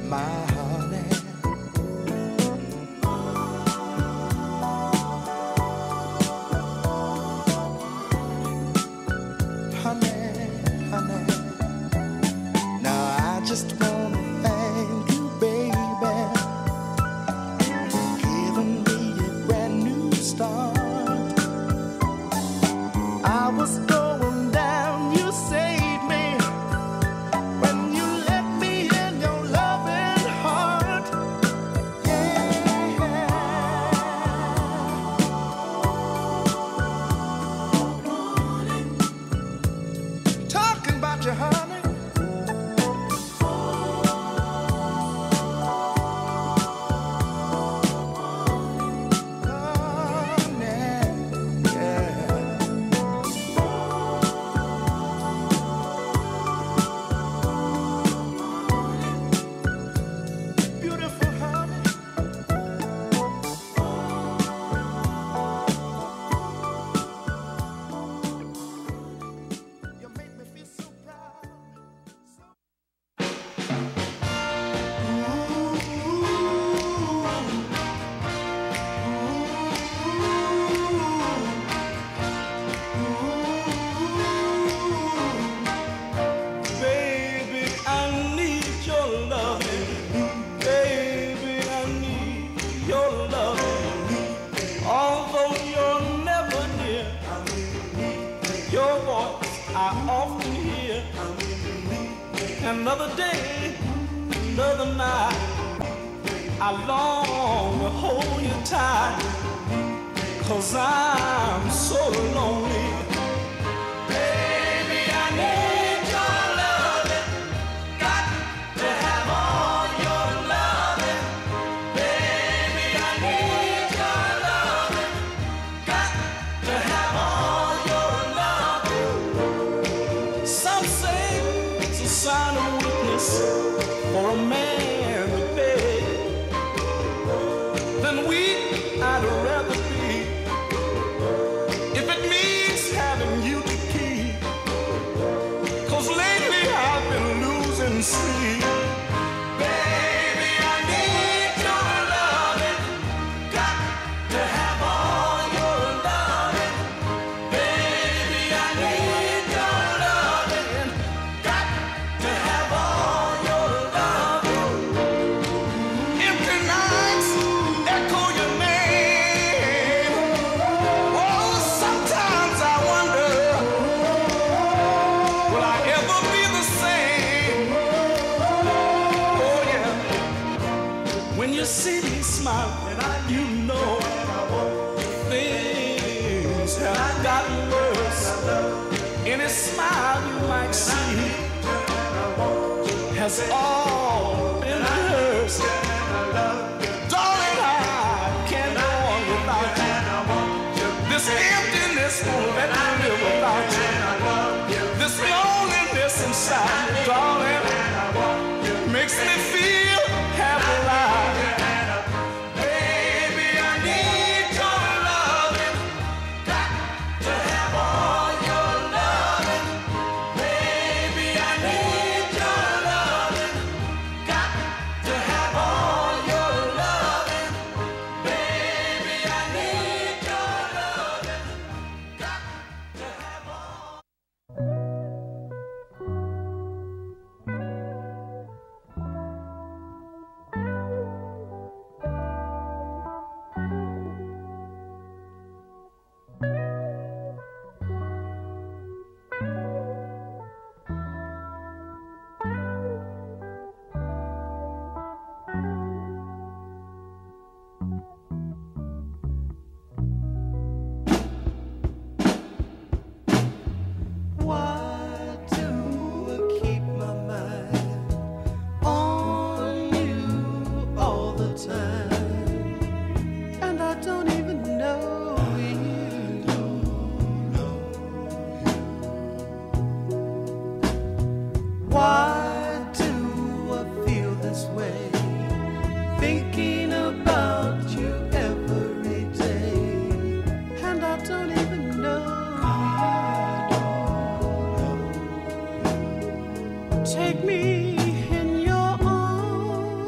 Q: my honey. Honey, honey. Now I just wanna thank you, baby, for giving me a brand new start. I was going down, you saved me. When you let me in your loving heart, yeah. Talking about you, honey.
J: Baby, I need your loving. Baby, I need your loving. Although you're never near, your voice I often hear. Another day, another night, I long to hold you tight, 'cause I'm so lonely. Baby, I need your loving. Got to have all your loving. Baby, I need your loving. Got to have all your loving. Some say it's a sign of weakness for a man to beg. Then weak I'd rather be, if it means having you to keep. 'Cause lately I've been losing sleep. Baby, I need your loving. Got to have all your loving. Baby, I need your loving. Got to have all your loving. Empty nights echo your name. Oh, sometimes I wonder, will I ever be the same? Oh yeah. When you see me smiling, you know things have gotten worse. Any smile you might see has all been rehearsed. Darling, I can't go on without you. This emptiness won't let me live without you. This loneliness inside me, darling, makes me feel half alive. Baby, I need your loving. Got to have all your loving. Baby, I need your loving. Got to have all your loving. Baby, I need your loving. Got to have all.
Q: Why do I keep my mind on you all the time? And I don't even know you. Why do I feel this way? Thinking about you every day. And I don't even know you. Take me in your arms.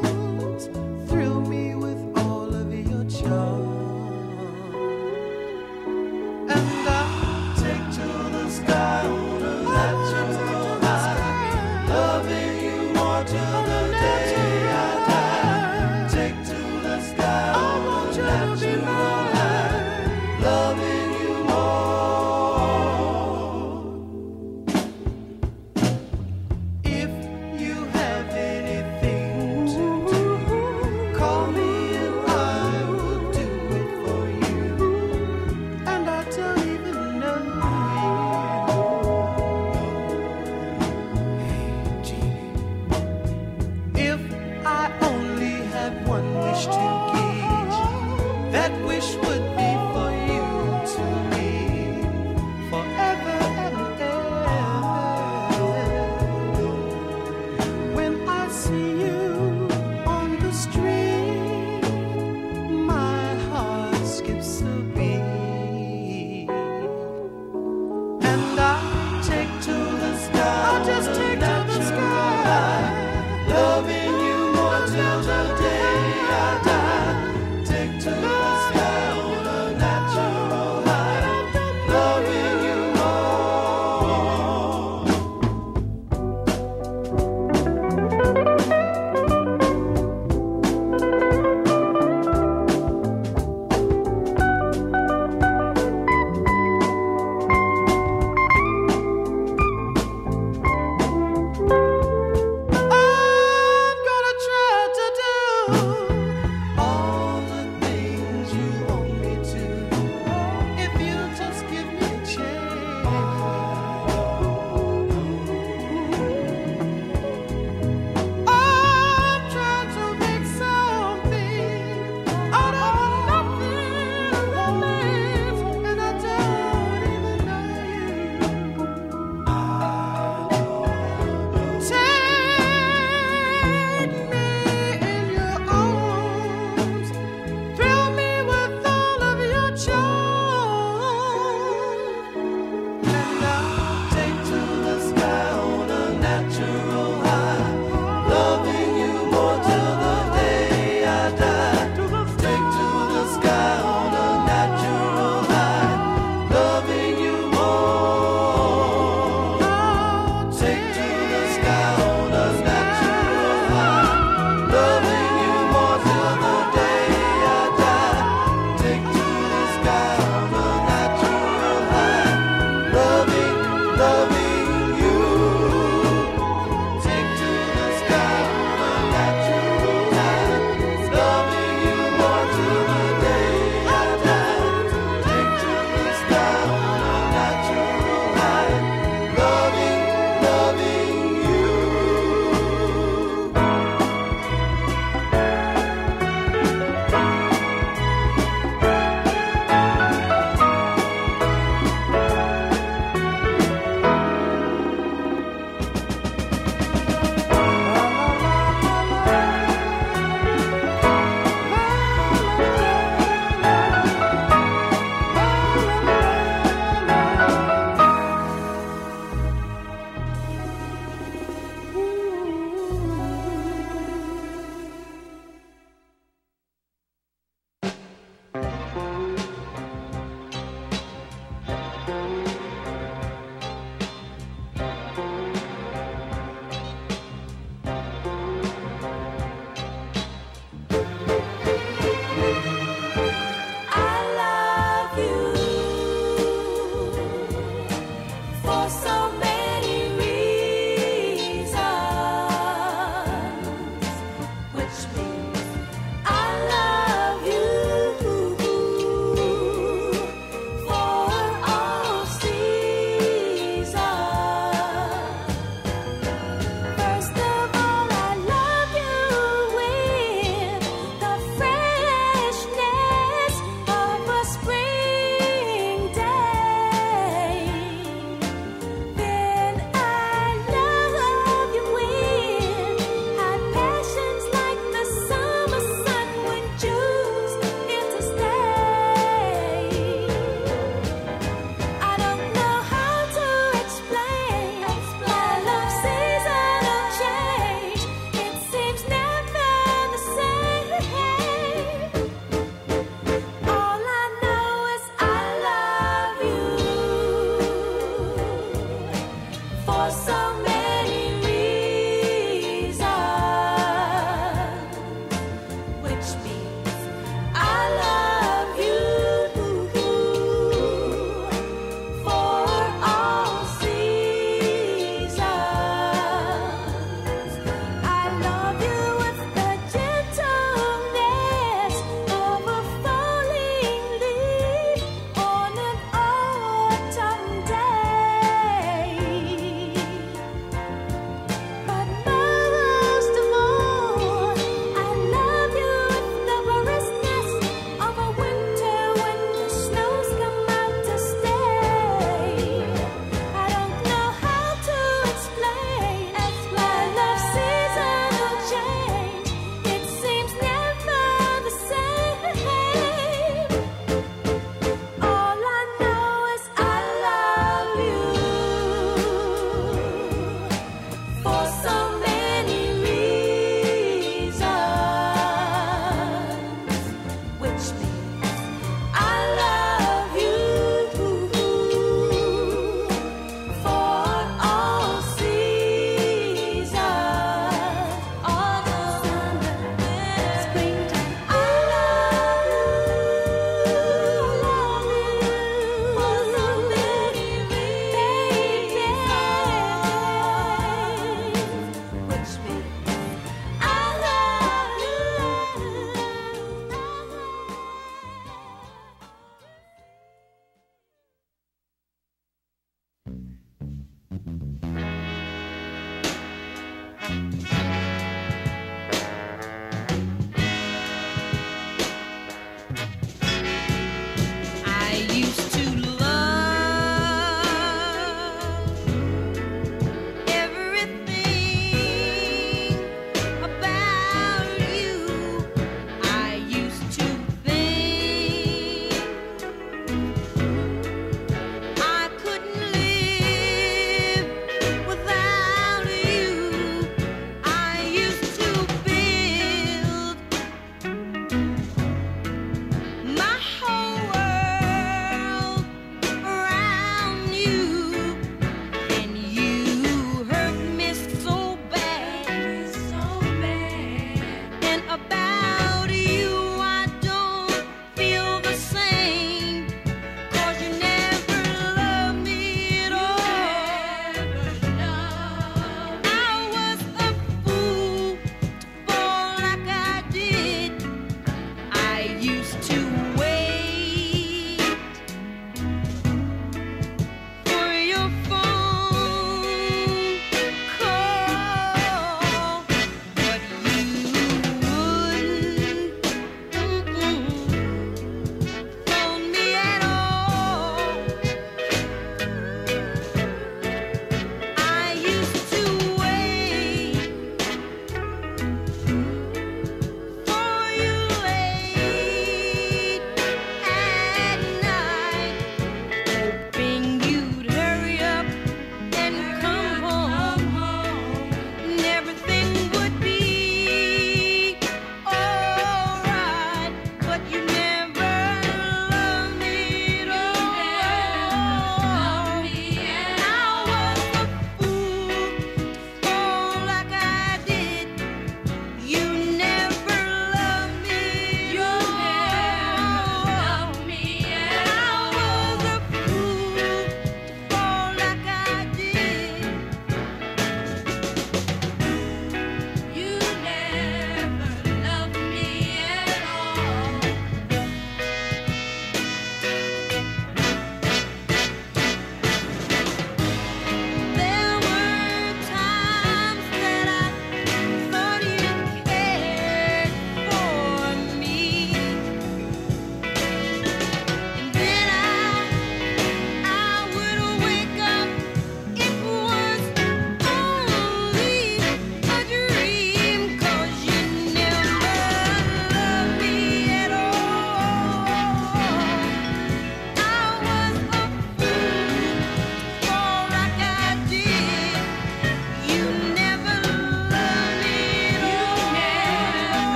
L: Take me in your arms.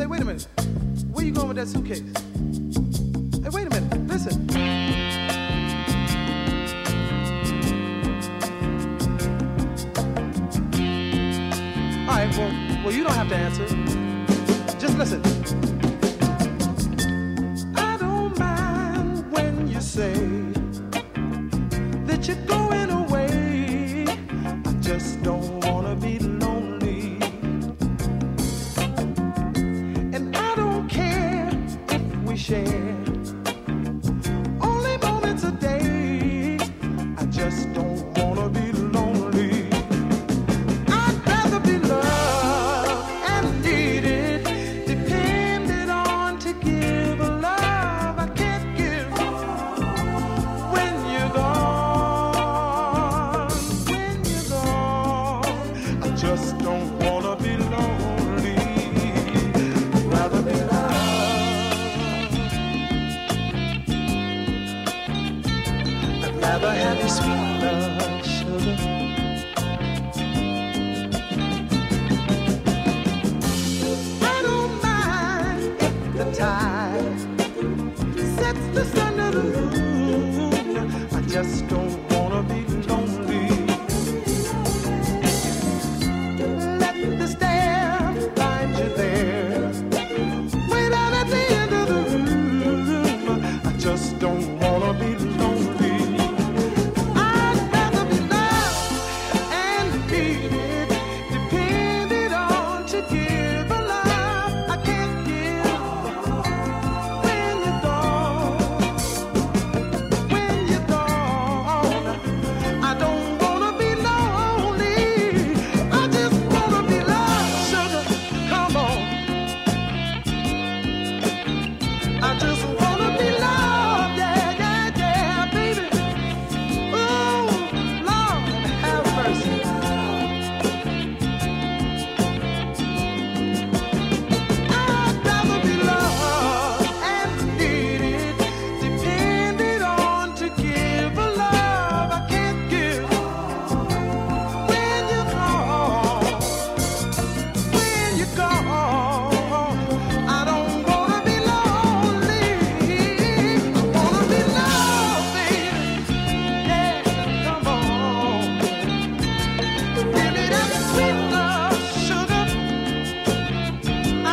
M: Say, wait a minute. Where you going with that suitcase? Hey, wait a minute. Listen. All right, well, you don't have to answer. Just listen. I don't mind when you say that you're going away. I just don't want to be lonely. And I don't care if we share only moments a day. I just don't want to be lonely. I'd rather be loved and needed, depended on to give a love I can't give when you're gone. When you're gone, I just don't want to be lonely. I'd rather be loved. I'd rather have your sweet love, sugar. I don't mind if the tide sets the sun to the moon. I just don't wanna be lonely. Let the stair find you there, way down at the end of the room. I just don't wanna be lonely. I'd rather be loved and needed, depended on to give a love I can't give when you're gone. When you're gone, I don't wanna be lonely. I just wanna be loved, sugar. Come on. I just wanna be loved, yeah, yeah, yeah, baby. Oh, Lord, have mercy. I'd rather be loved and needed, depended on to give a love I can't give when you're gone. When you're gone, I don't wanna be lonely. I wanna be loved, baby. Yeah, come on. Give me that sweet love, sugar. I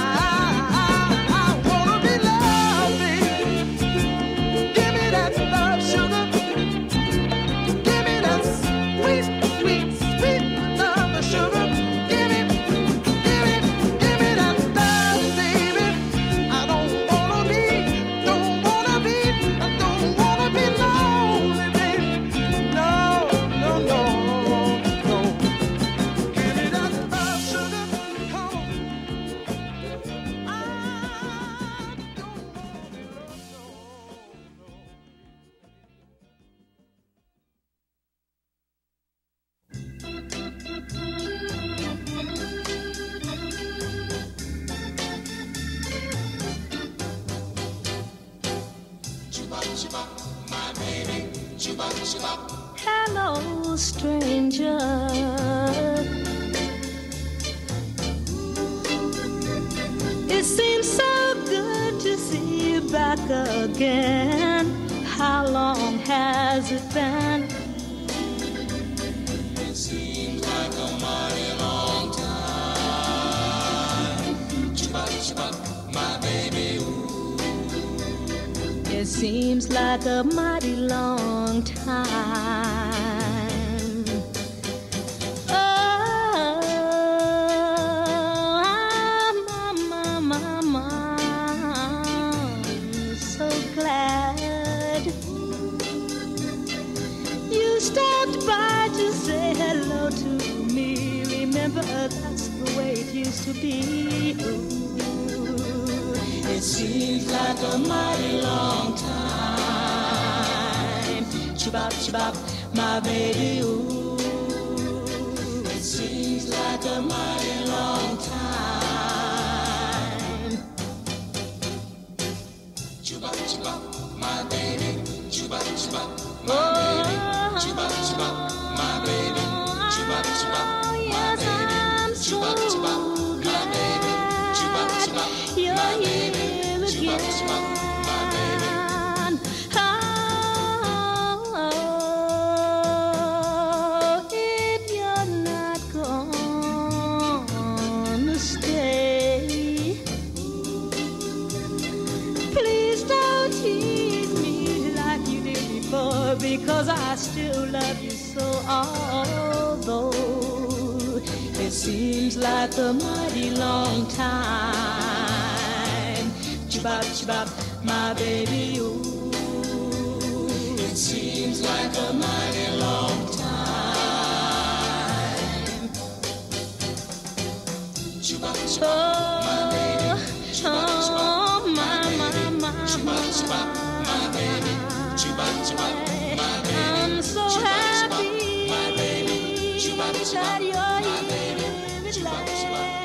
M: wanna be loved, baby. Give me that love, sugar. Give me that sweet, sweet, sweet love, sugar. Give me that love, baby. I don't wanna be lonely, baby. No, no, no, no. Give me that love, sugar. Come on.
E: Hello, stranger. It seems so good to see you back again. How long has it been?
R: It seems like a mighty long time. Chibba, my baby, ooh.
E: It seems like a mighty long time. Oh, I'm so glad you stopped by to say hello to me. Remember, that's the way it used to be. Ooh, it seems like a mighty long time. Chibop, chibop, my baby, ooh. It seems like a mighty long time.
R: Chibba, my baby, chibba, my baby, chibba, my baby, chibba, my baby, chibba, my baby, chibba,
E: tease me like you did before, because I still love you so. Although it seems like a mighty long time, chibop, chibop, my baby, ooh. It seems like a mighty long time. Chibop, chibop, my baby. Chibop, chibop, my baby. Chibop, chibop, my baby. Chibop, chibop, my baby. I'm so happy that you're here at last.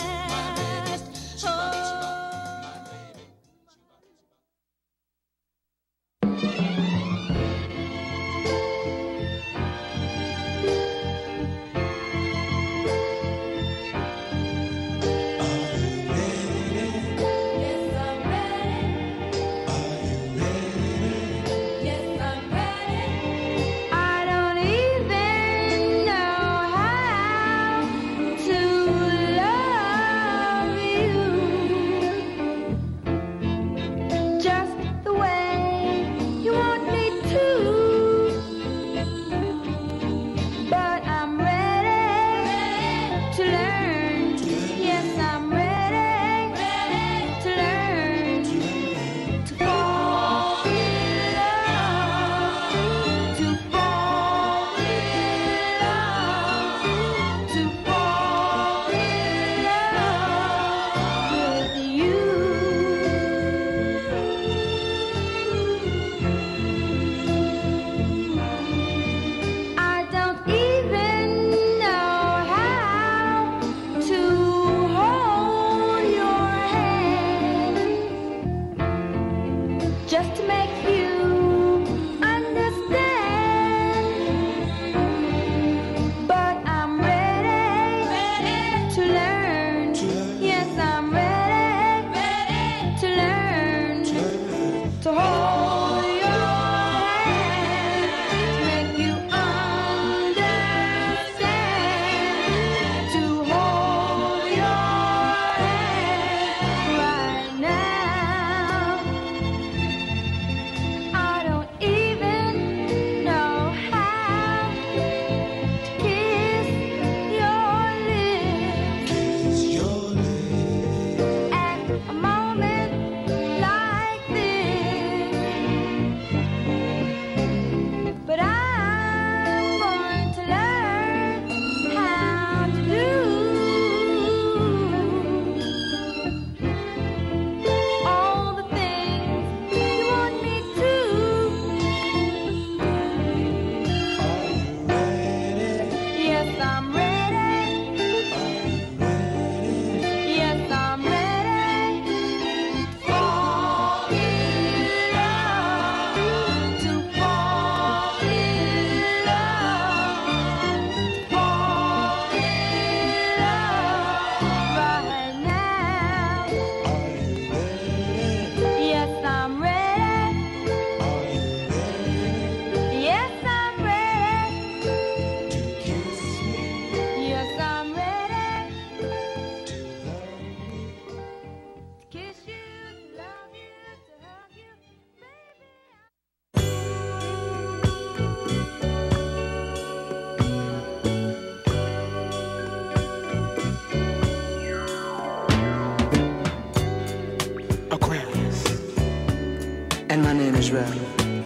G: And my name is Ralph.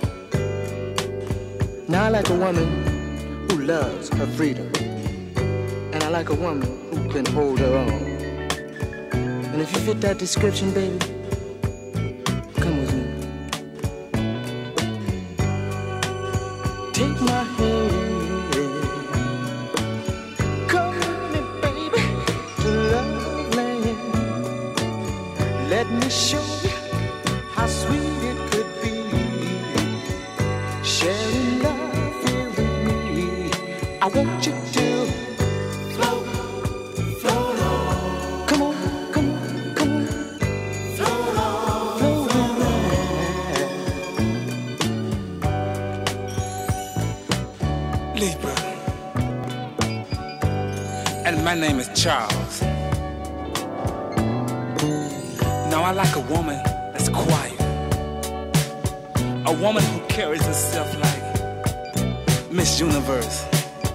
G: Now I like a woman who loves her freedom. And I like a woman who can hold her own. And if you fit that description, baby, come with me. Take my hand. Come with me, baby, to love land. Let me show you how sweet it could be, sharing love here with me. I want you to float, float on. Come on, come on, come on. Float on, float on.
H: Libra. And my name is Charles. Now I like a woman that's quiet, A woman who carries herself like Miss Universe.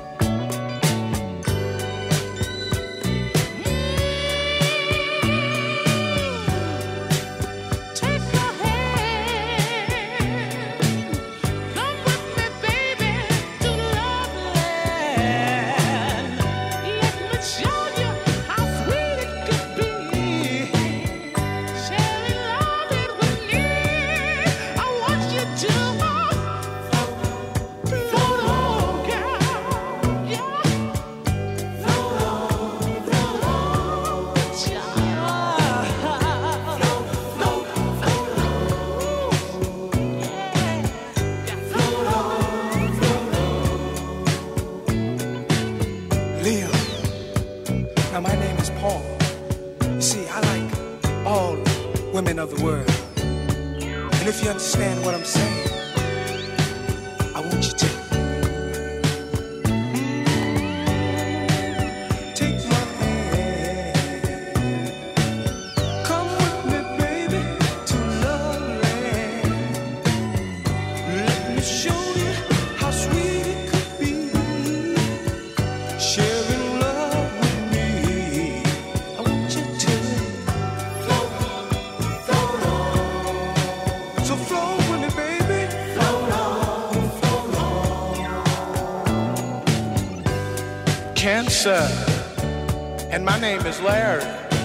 H: Of the world. And if you understand what I'm saying, I want you to take my hand. Come with me, baby, to Love Land. Let me show you how sweet it could be, sharing love with me. I want you to Kcaa, and my name is Larry.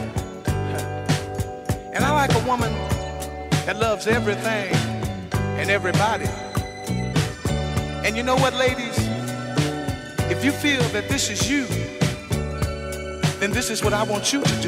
H: And I like a woman that loves everything and everybody. And you know what, ladies? If you feel that this is you, then this is what I want you to do.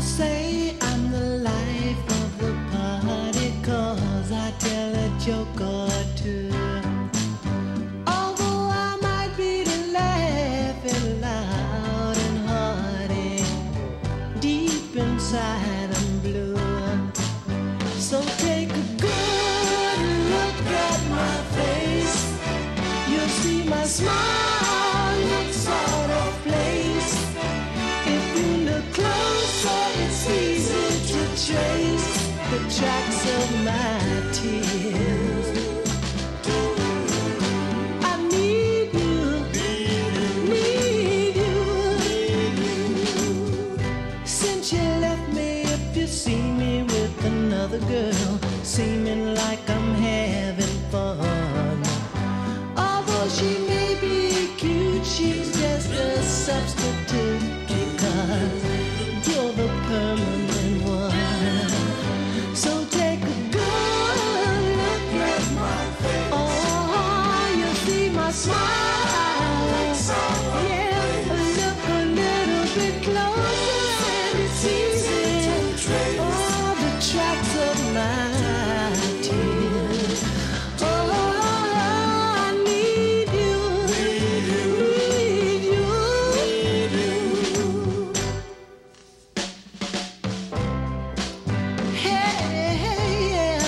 Q: say I'm the life of the party, 'cause I tell a joke or two. Although I might be laughing loud and hearty, deep inside I'm blue. So take a good look at my face. You'll see my smile looks sort of place. If you look closer, it's easy to trace the tracks of my tears. I need you, need you. Since you left me, if you see me with another girl, seeming like I'm having fun. Although she may be cute, she's just a substitute, because you're the permanent one. So take a good look at my face. Oh, you'll see my smile. Yeah, look a little bit closer and it's easy to trace all the tracks of my tears. Oh, I need you, need you. Hey, yeah.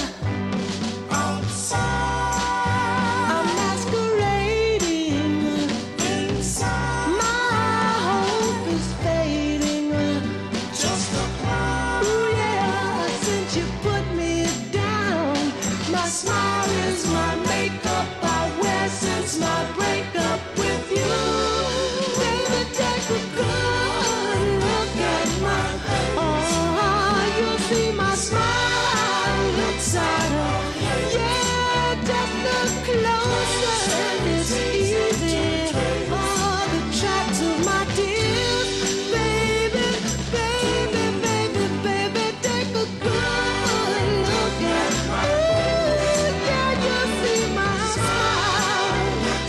Q: Outside, I'm masquerading. Inside, my hope is fading. Just a cloud. Ooh, yeah, since you put me down, my smile is my makeup I wear since my breakup with you. Baby, take a good look at my face. Oh, you'll see my smile looks out of. Yeah, just look closer and it's easy. Oh, the tracks of my tears. Baby, baby, baby, baby, take a good look at my face. Yeah, you'll see my smile.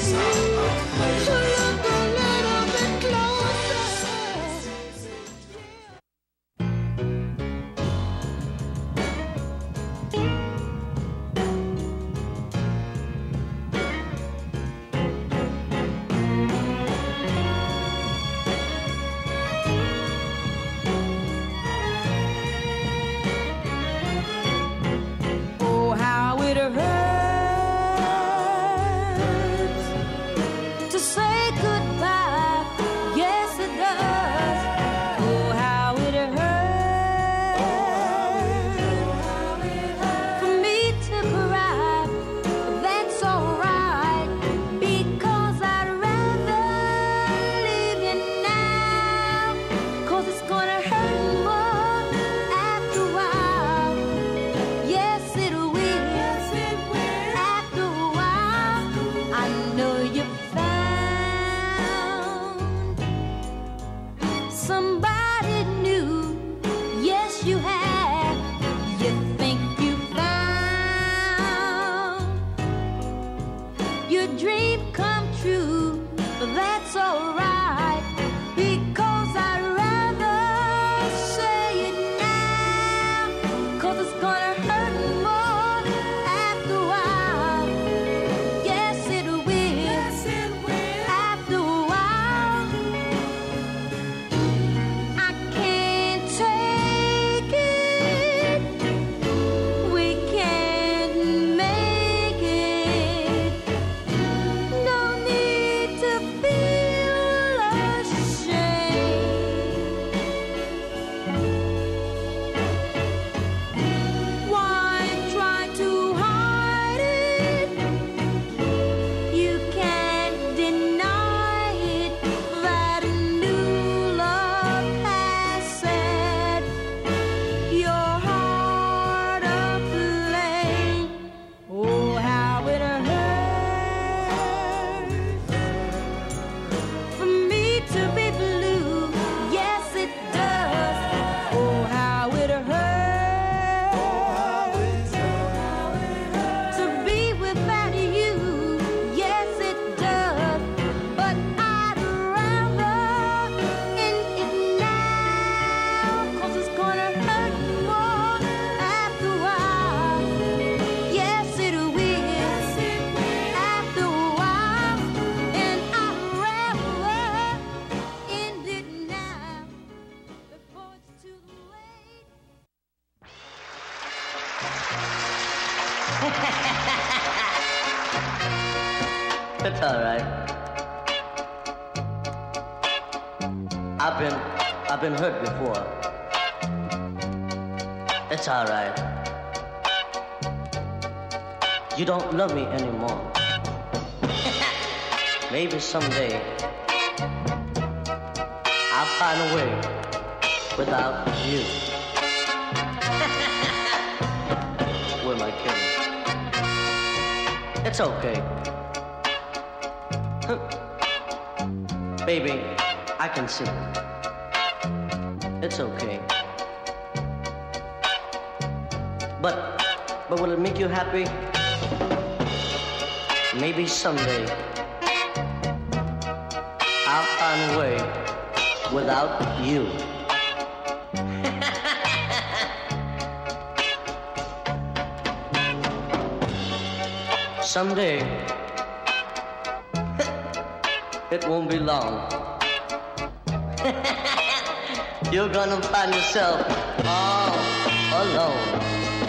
Q: Look a little bit closer. Oh, how it hurts to say goodbye. Yes, it does. Oh, how it hurts for me to cry. But that's alright, because I'd rather leave you now, 'cause it's gonna hurt more after a while. Yes, it will.
N: It's all right. I've been hurt before. It's all right. You don't love me anymore. Maybe someday I'll find a way without you. Who am I kidding? It's okay. Baby, I can see. It's okay. But will it make you happy? Maybe someday I'll find a way without you. Someday it won't be long. You're gonna find yourself all alone.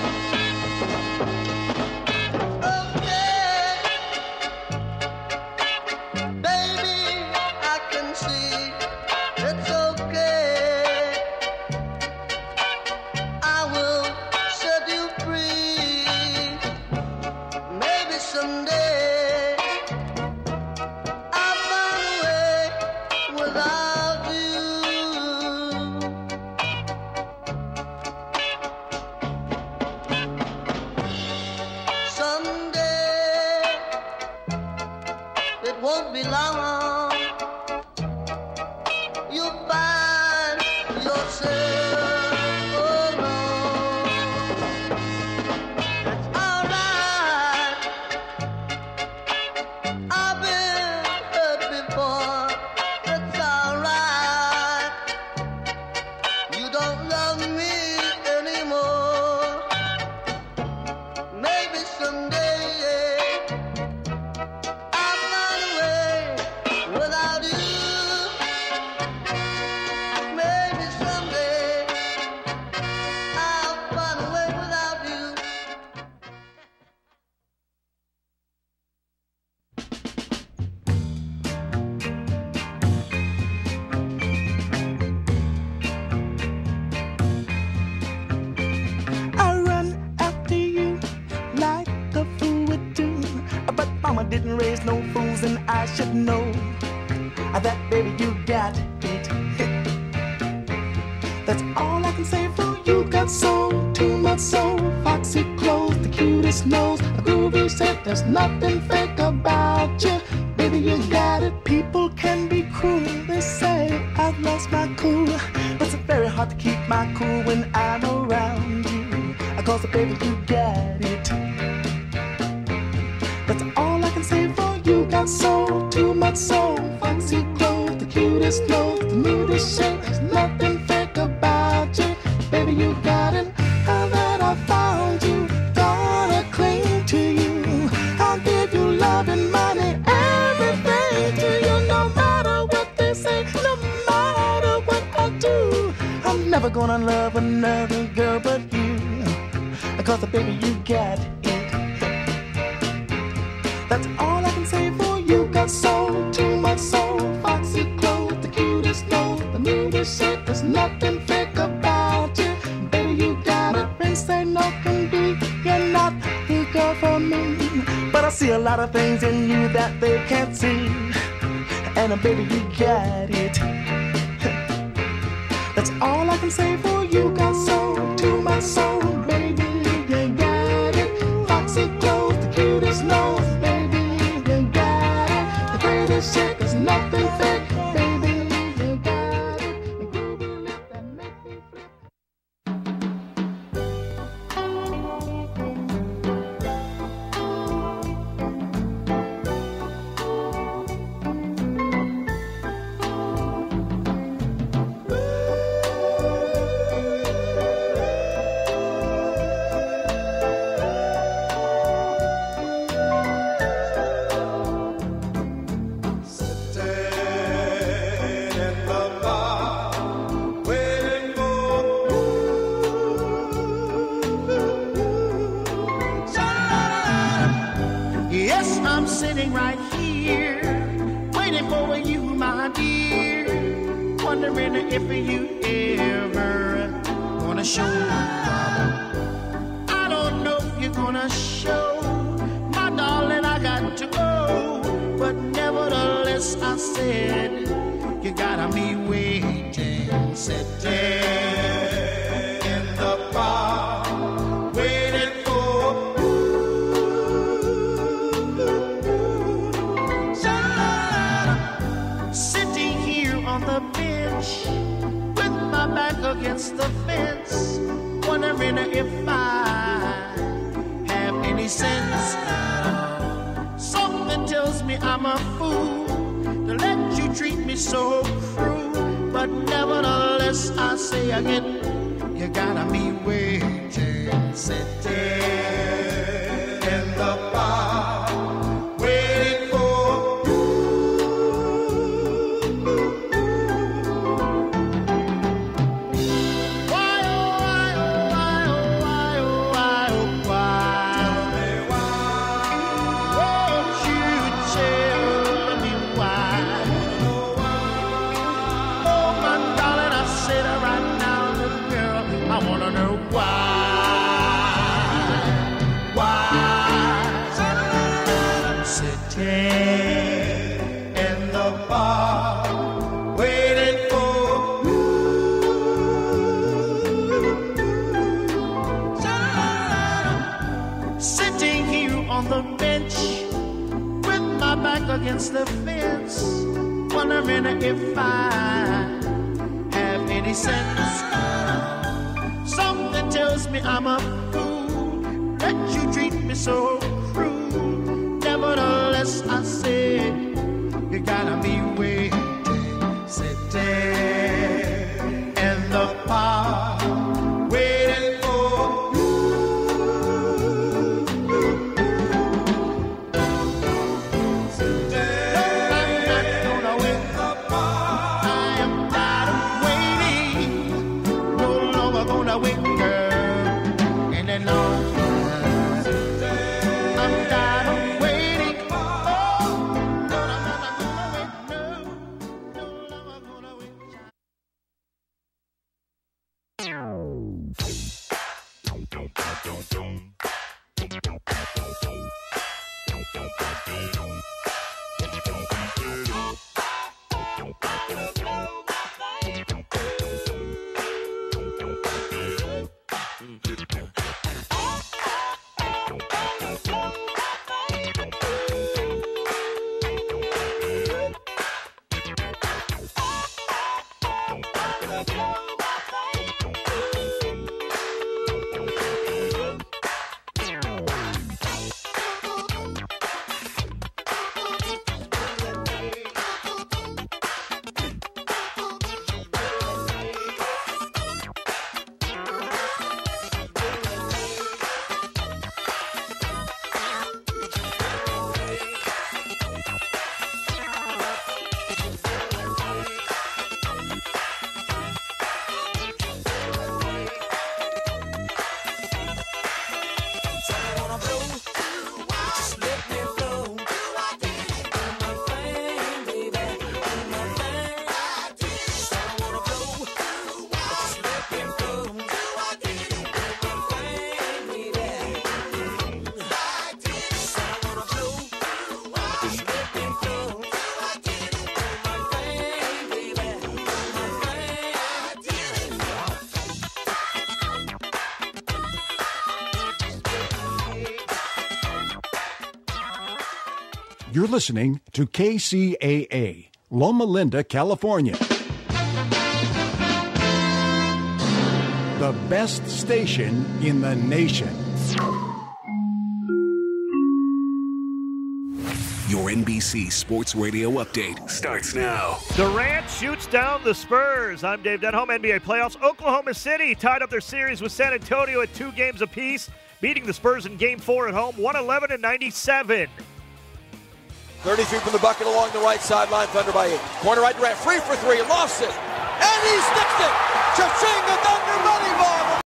O: Didn't raise no fools, and I should know that, baby, you got it. That's all I can say for you. Got soul, too much soul, foxy clothes, the cutest nose, a groovy set. There's nothing fake about you, baby. You got it. People can be cruel. They say I've lost my cool, but it's very hard to keep my cool when I'm around you. Cause, baby, you got it. That's all I can say for you. Got soul, too much soul, foxy clothes, the cutest nose, the nudist shape. There's nothing fake about you, baby. You got it. Now that I found you, gonna cling to you. I'll give you love and money, everything to you. No matter what they say, no matter what I do, I'm never gonna love another girl but you. Cause, baby, you got it. That's all I can say for you. Got soul, too much soul, foxy clothes, the cutest nose, the nudist shape. There's nothing fake about you, baby. You got it. They say no can be. You're not the girl for me, but I see a lot of things in you that they can't see, and baby, you got it. That's all I can say for you. Got soul, too much soul, baby. You got it. Foxy clothes, the cutest nose. Shit, there's nothing fake, baby. You got it. The groovy lip that make me flip.
S: Sitting right here my dear. Wondering if you ever gonna show love. I don't know if you're gonna show, my darling, I got to go. But nevertheless, I said, you got me waiting, sitting in the bar, waiting for sitting here on the bench with my back against the fence, wondering if I have any sense. Something tells me I'm a fool to let you treat me so cruel, but nevertheless I say again, you got me waiting, sitting in the bar, waiting for you. Why, oh, why, oh, why, oh, why, oh, why, oh, why? Tell me why. Won't you tell me why? Oh, my darling, I said it right now, little girl, I wanna know why. Sitting in the bar, waiting for you. Sitting here on the bench with my back against the fence, wondering if I have any sense. Something tells me I'm a fool that you treat me so cruel. Nevertheless, I said, you gotta be waiting, sitting in the park, waiting for you. Sitting, I'm not gonna wait. I am tired of waiting. No longer gonna wait, girl, any longer. I'm tired of waiting. Oh, no, I'm not gonna wait. No longer gonna wait.
I: You're listening to KCAA, Loma Linda, California. The best station in the nation.
C: Your NBC Sports Radio update starts now.
A: Durant shoots down the Spurs. I'm Dave Denholm. NBA playoffs. Oklahoma City tied up their series with San Antonio at 2 games apiece, beating the Spurs in Game 4 at home, 111-97.
P: 30 feet from the bucket along the right sideline, Thunder by 8. Corner right, Durant, free for 3, lost it, and he sticks it. Cha-ching, the Thunder money ball.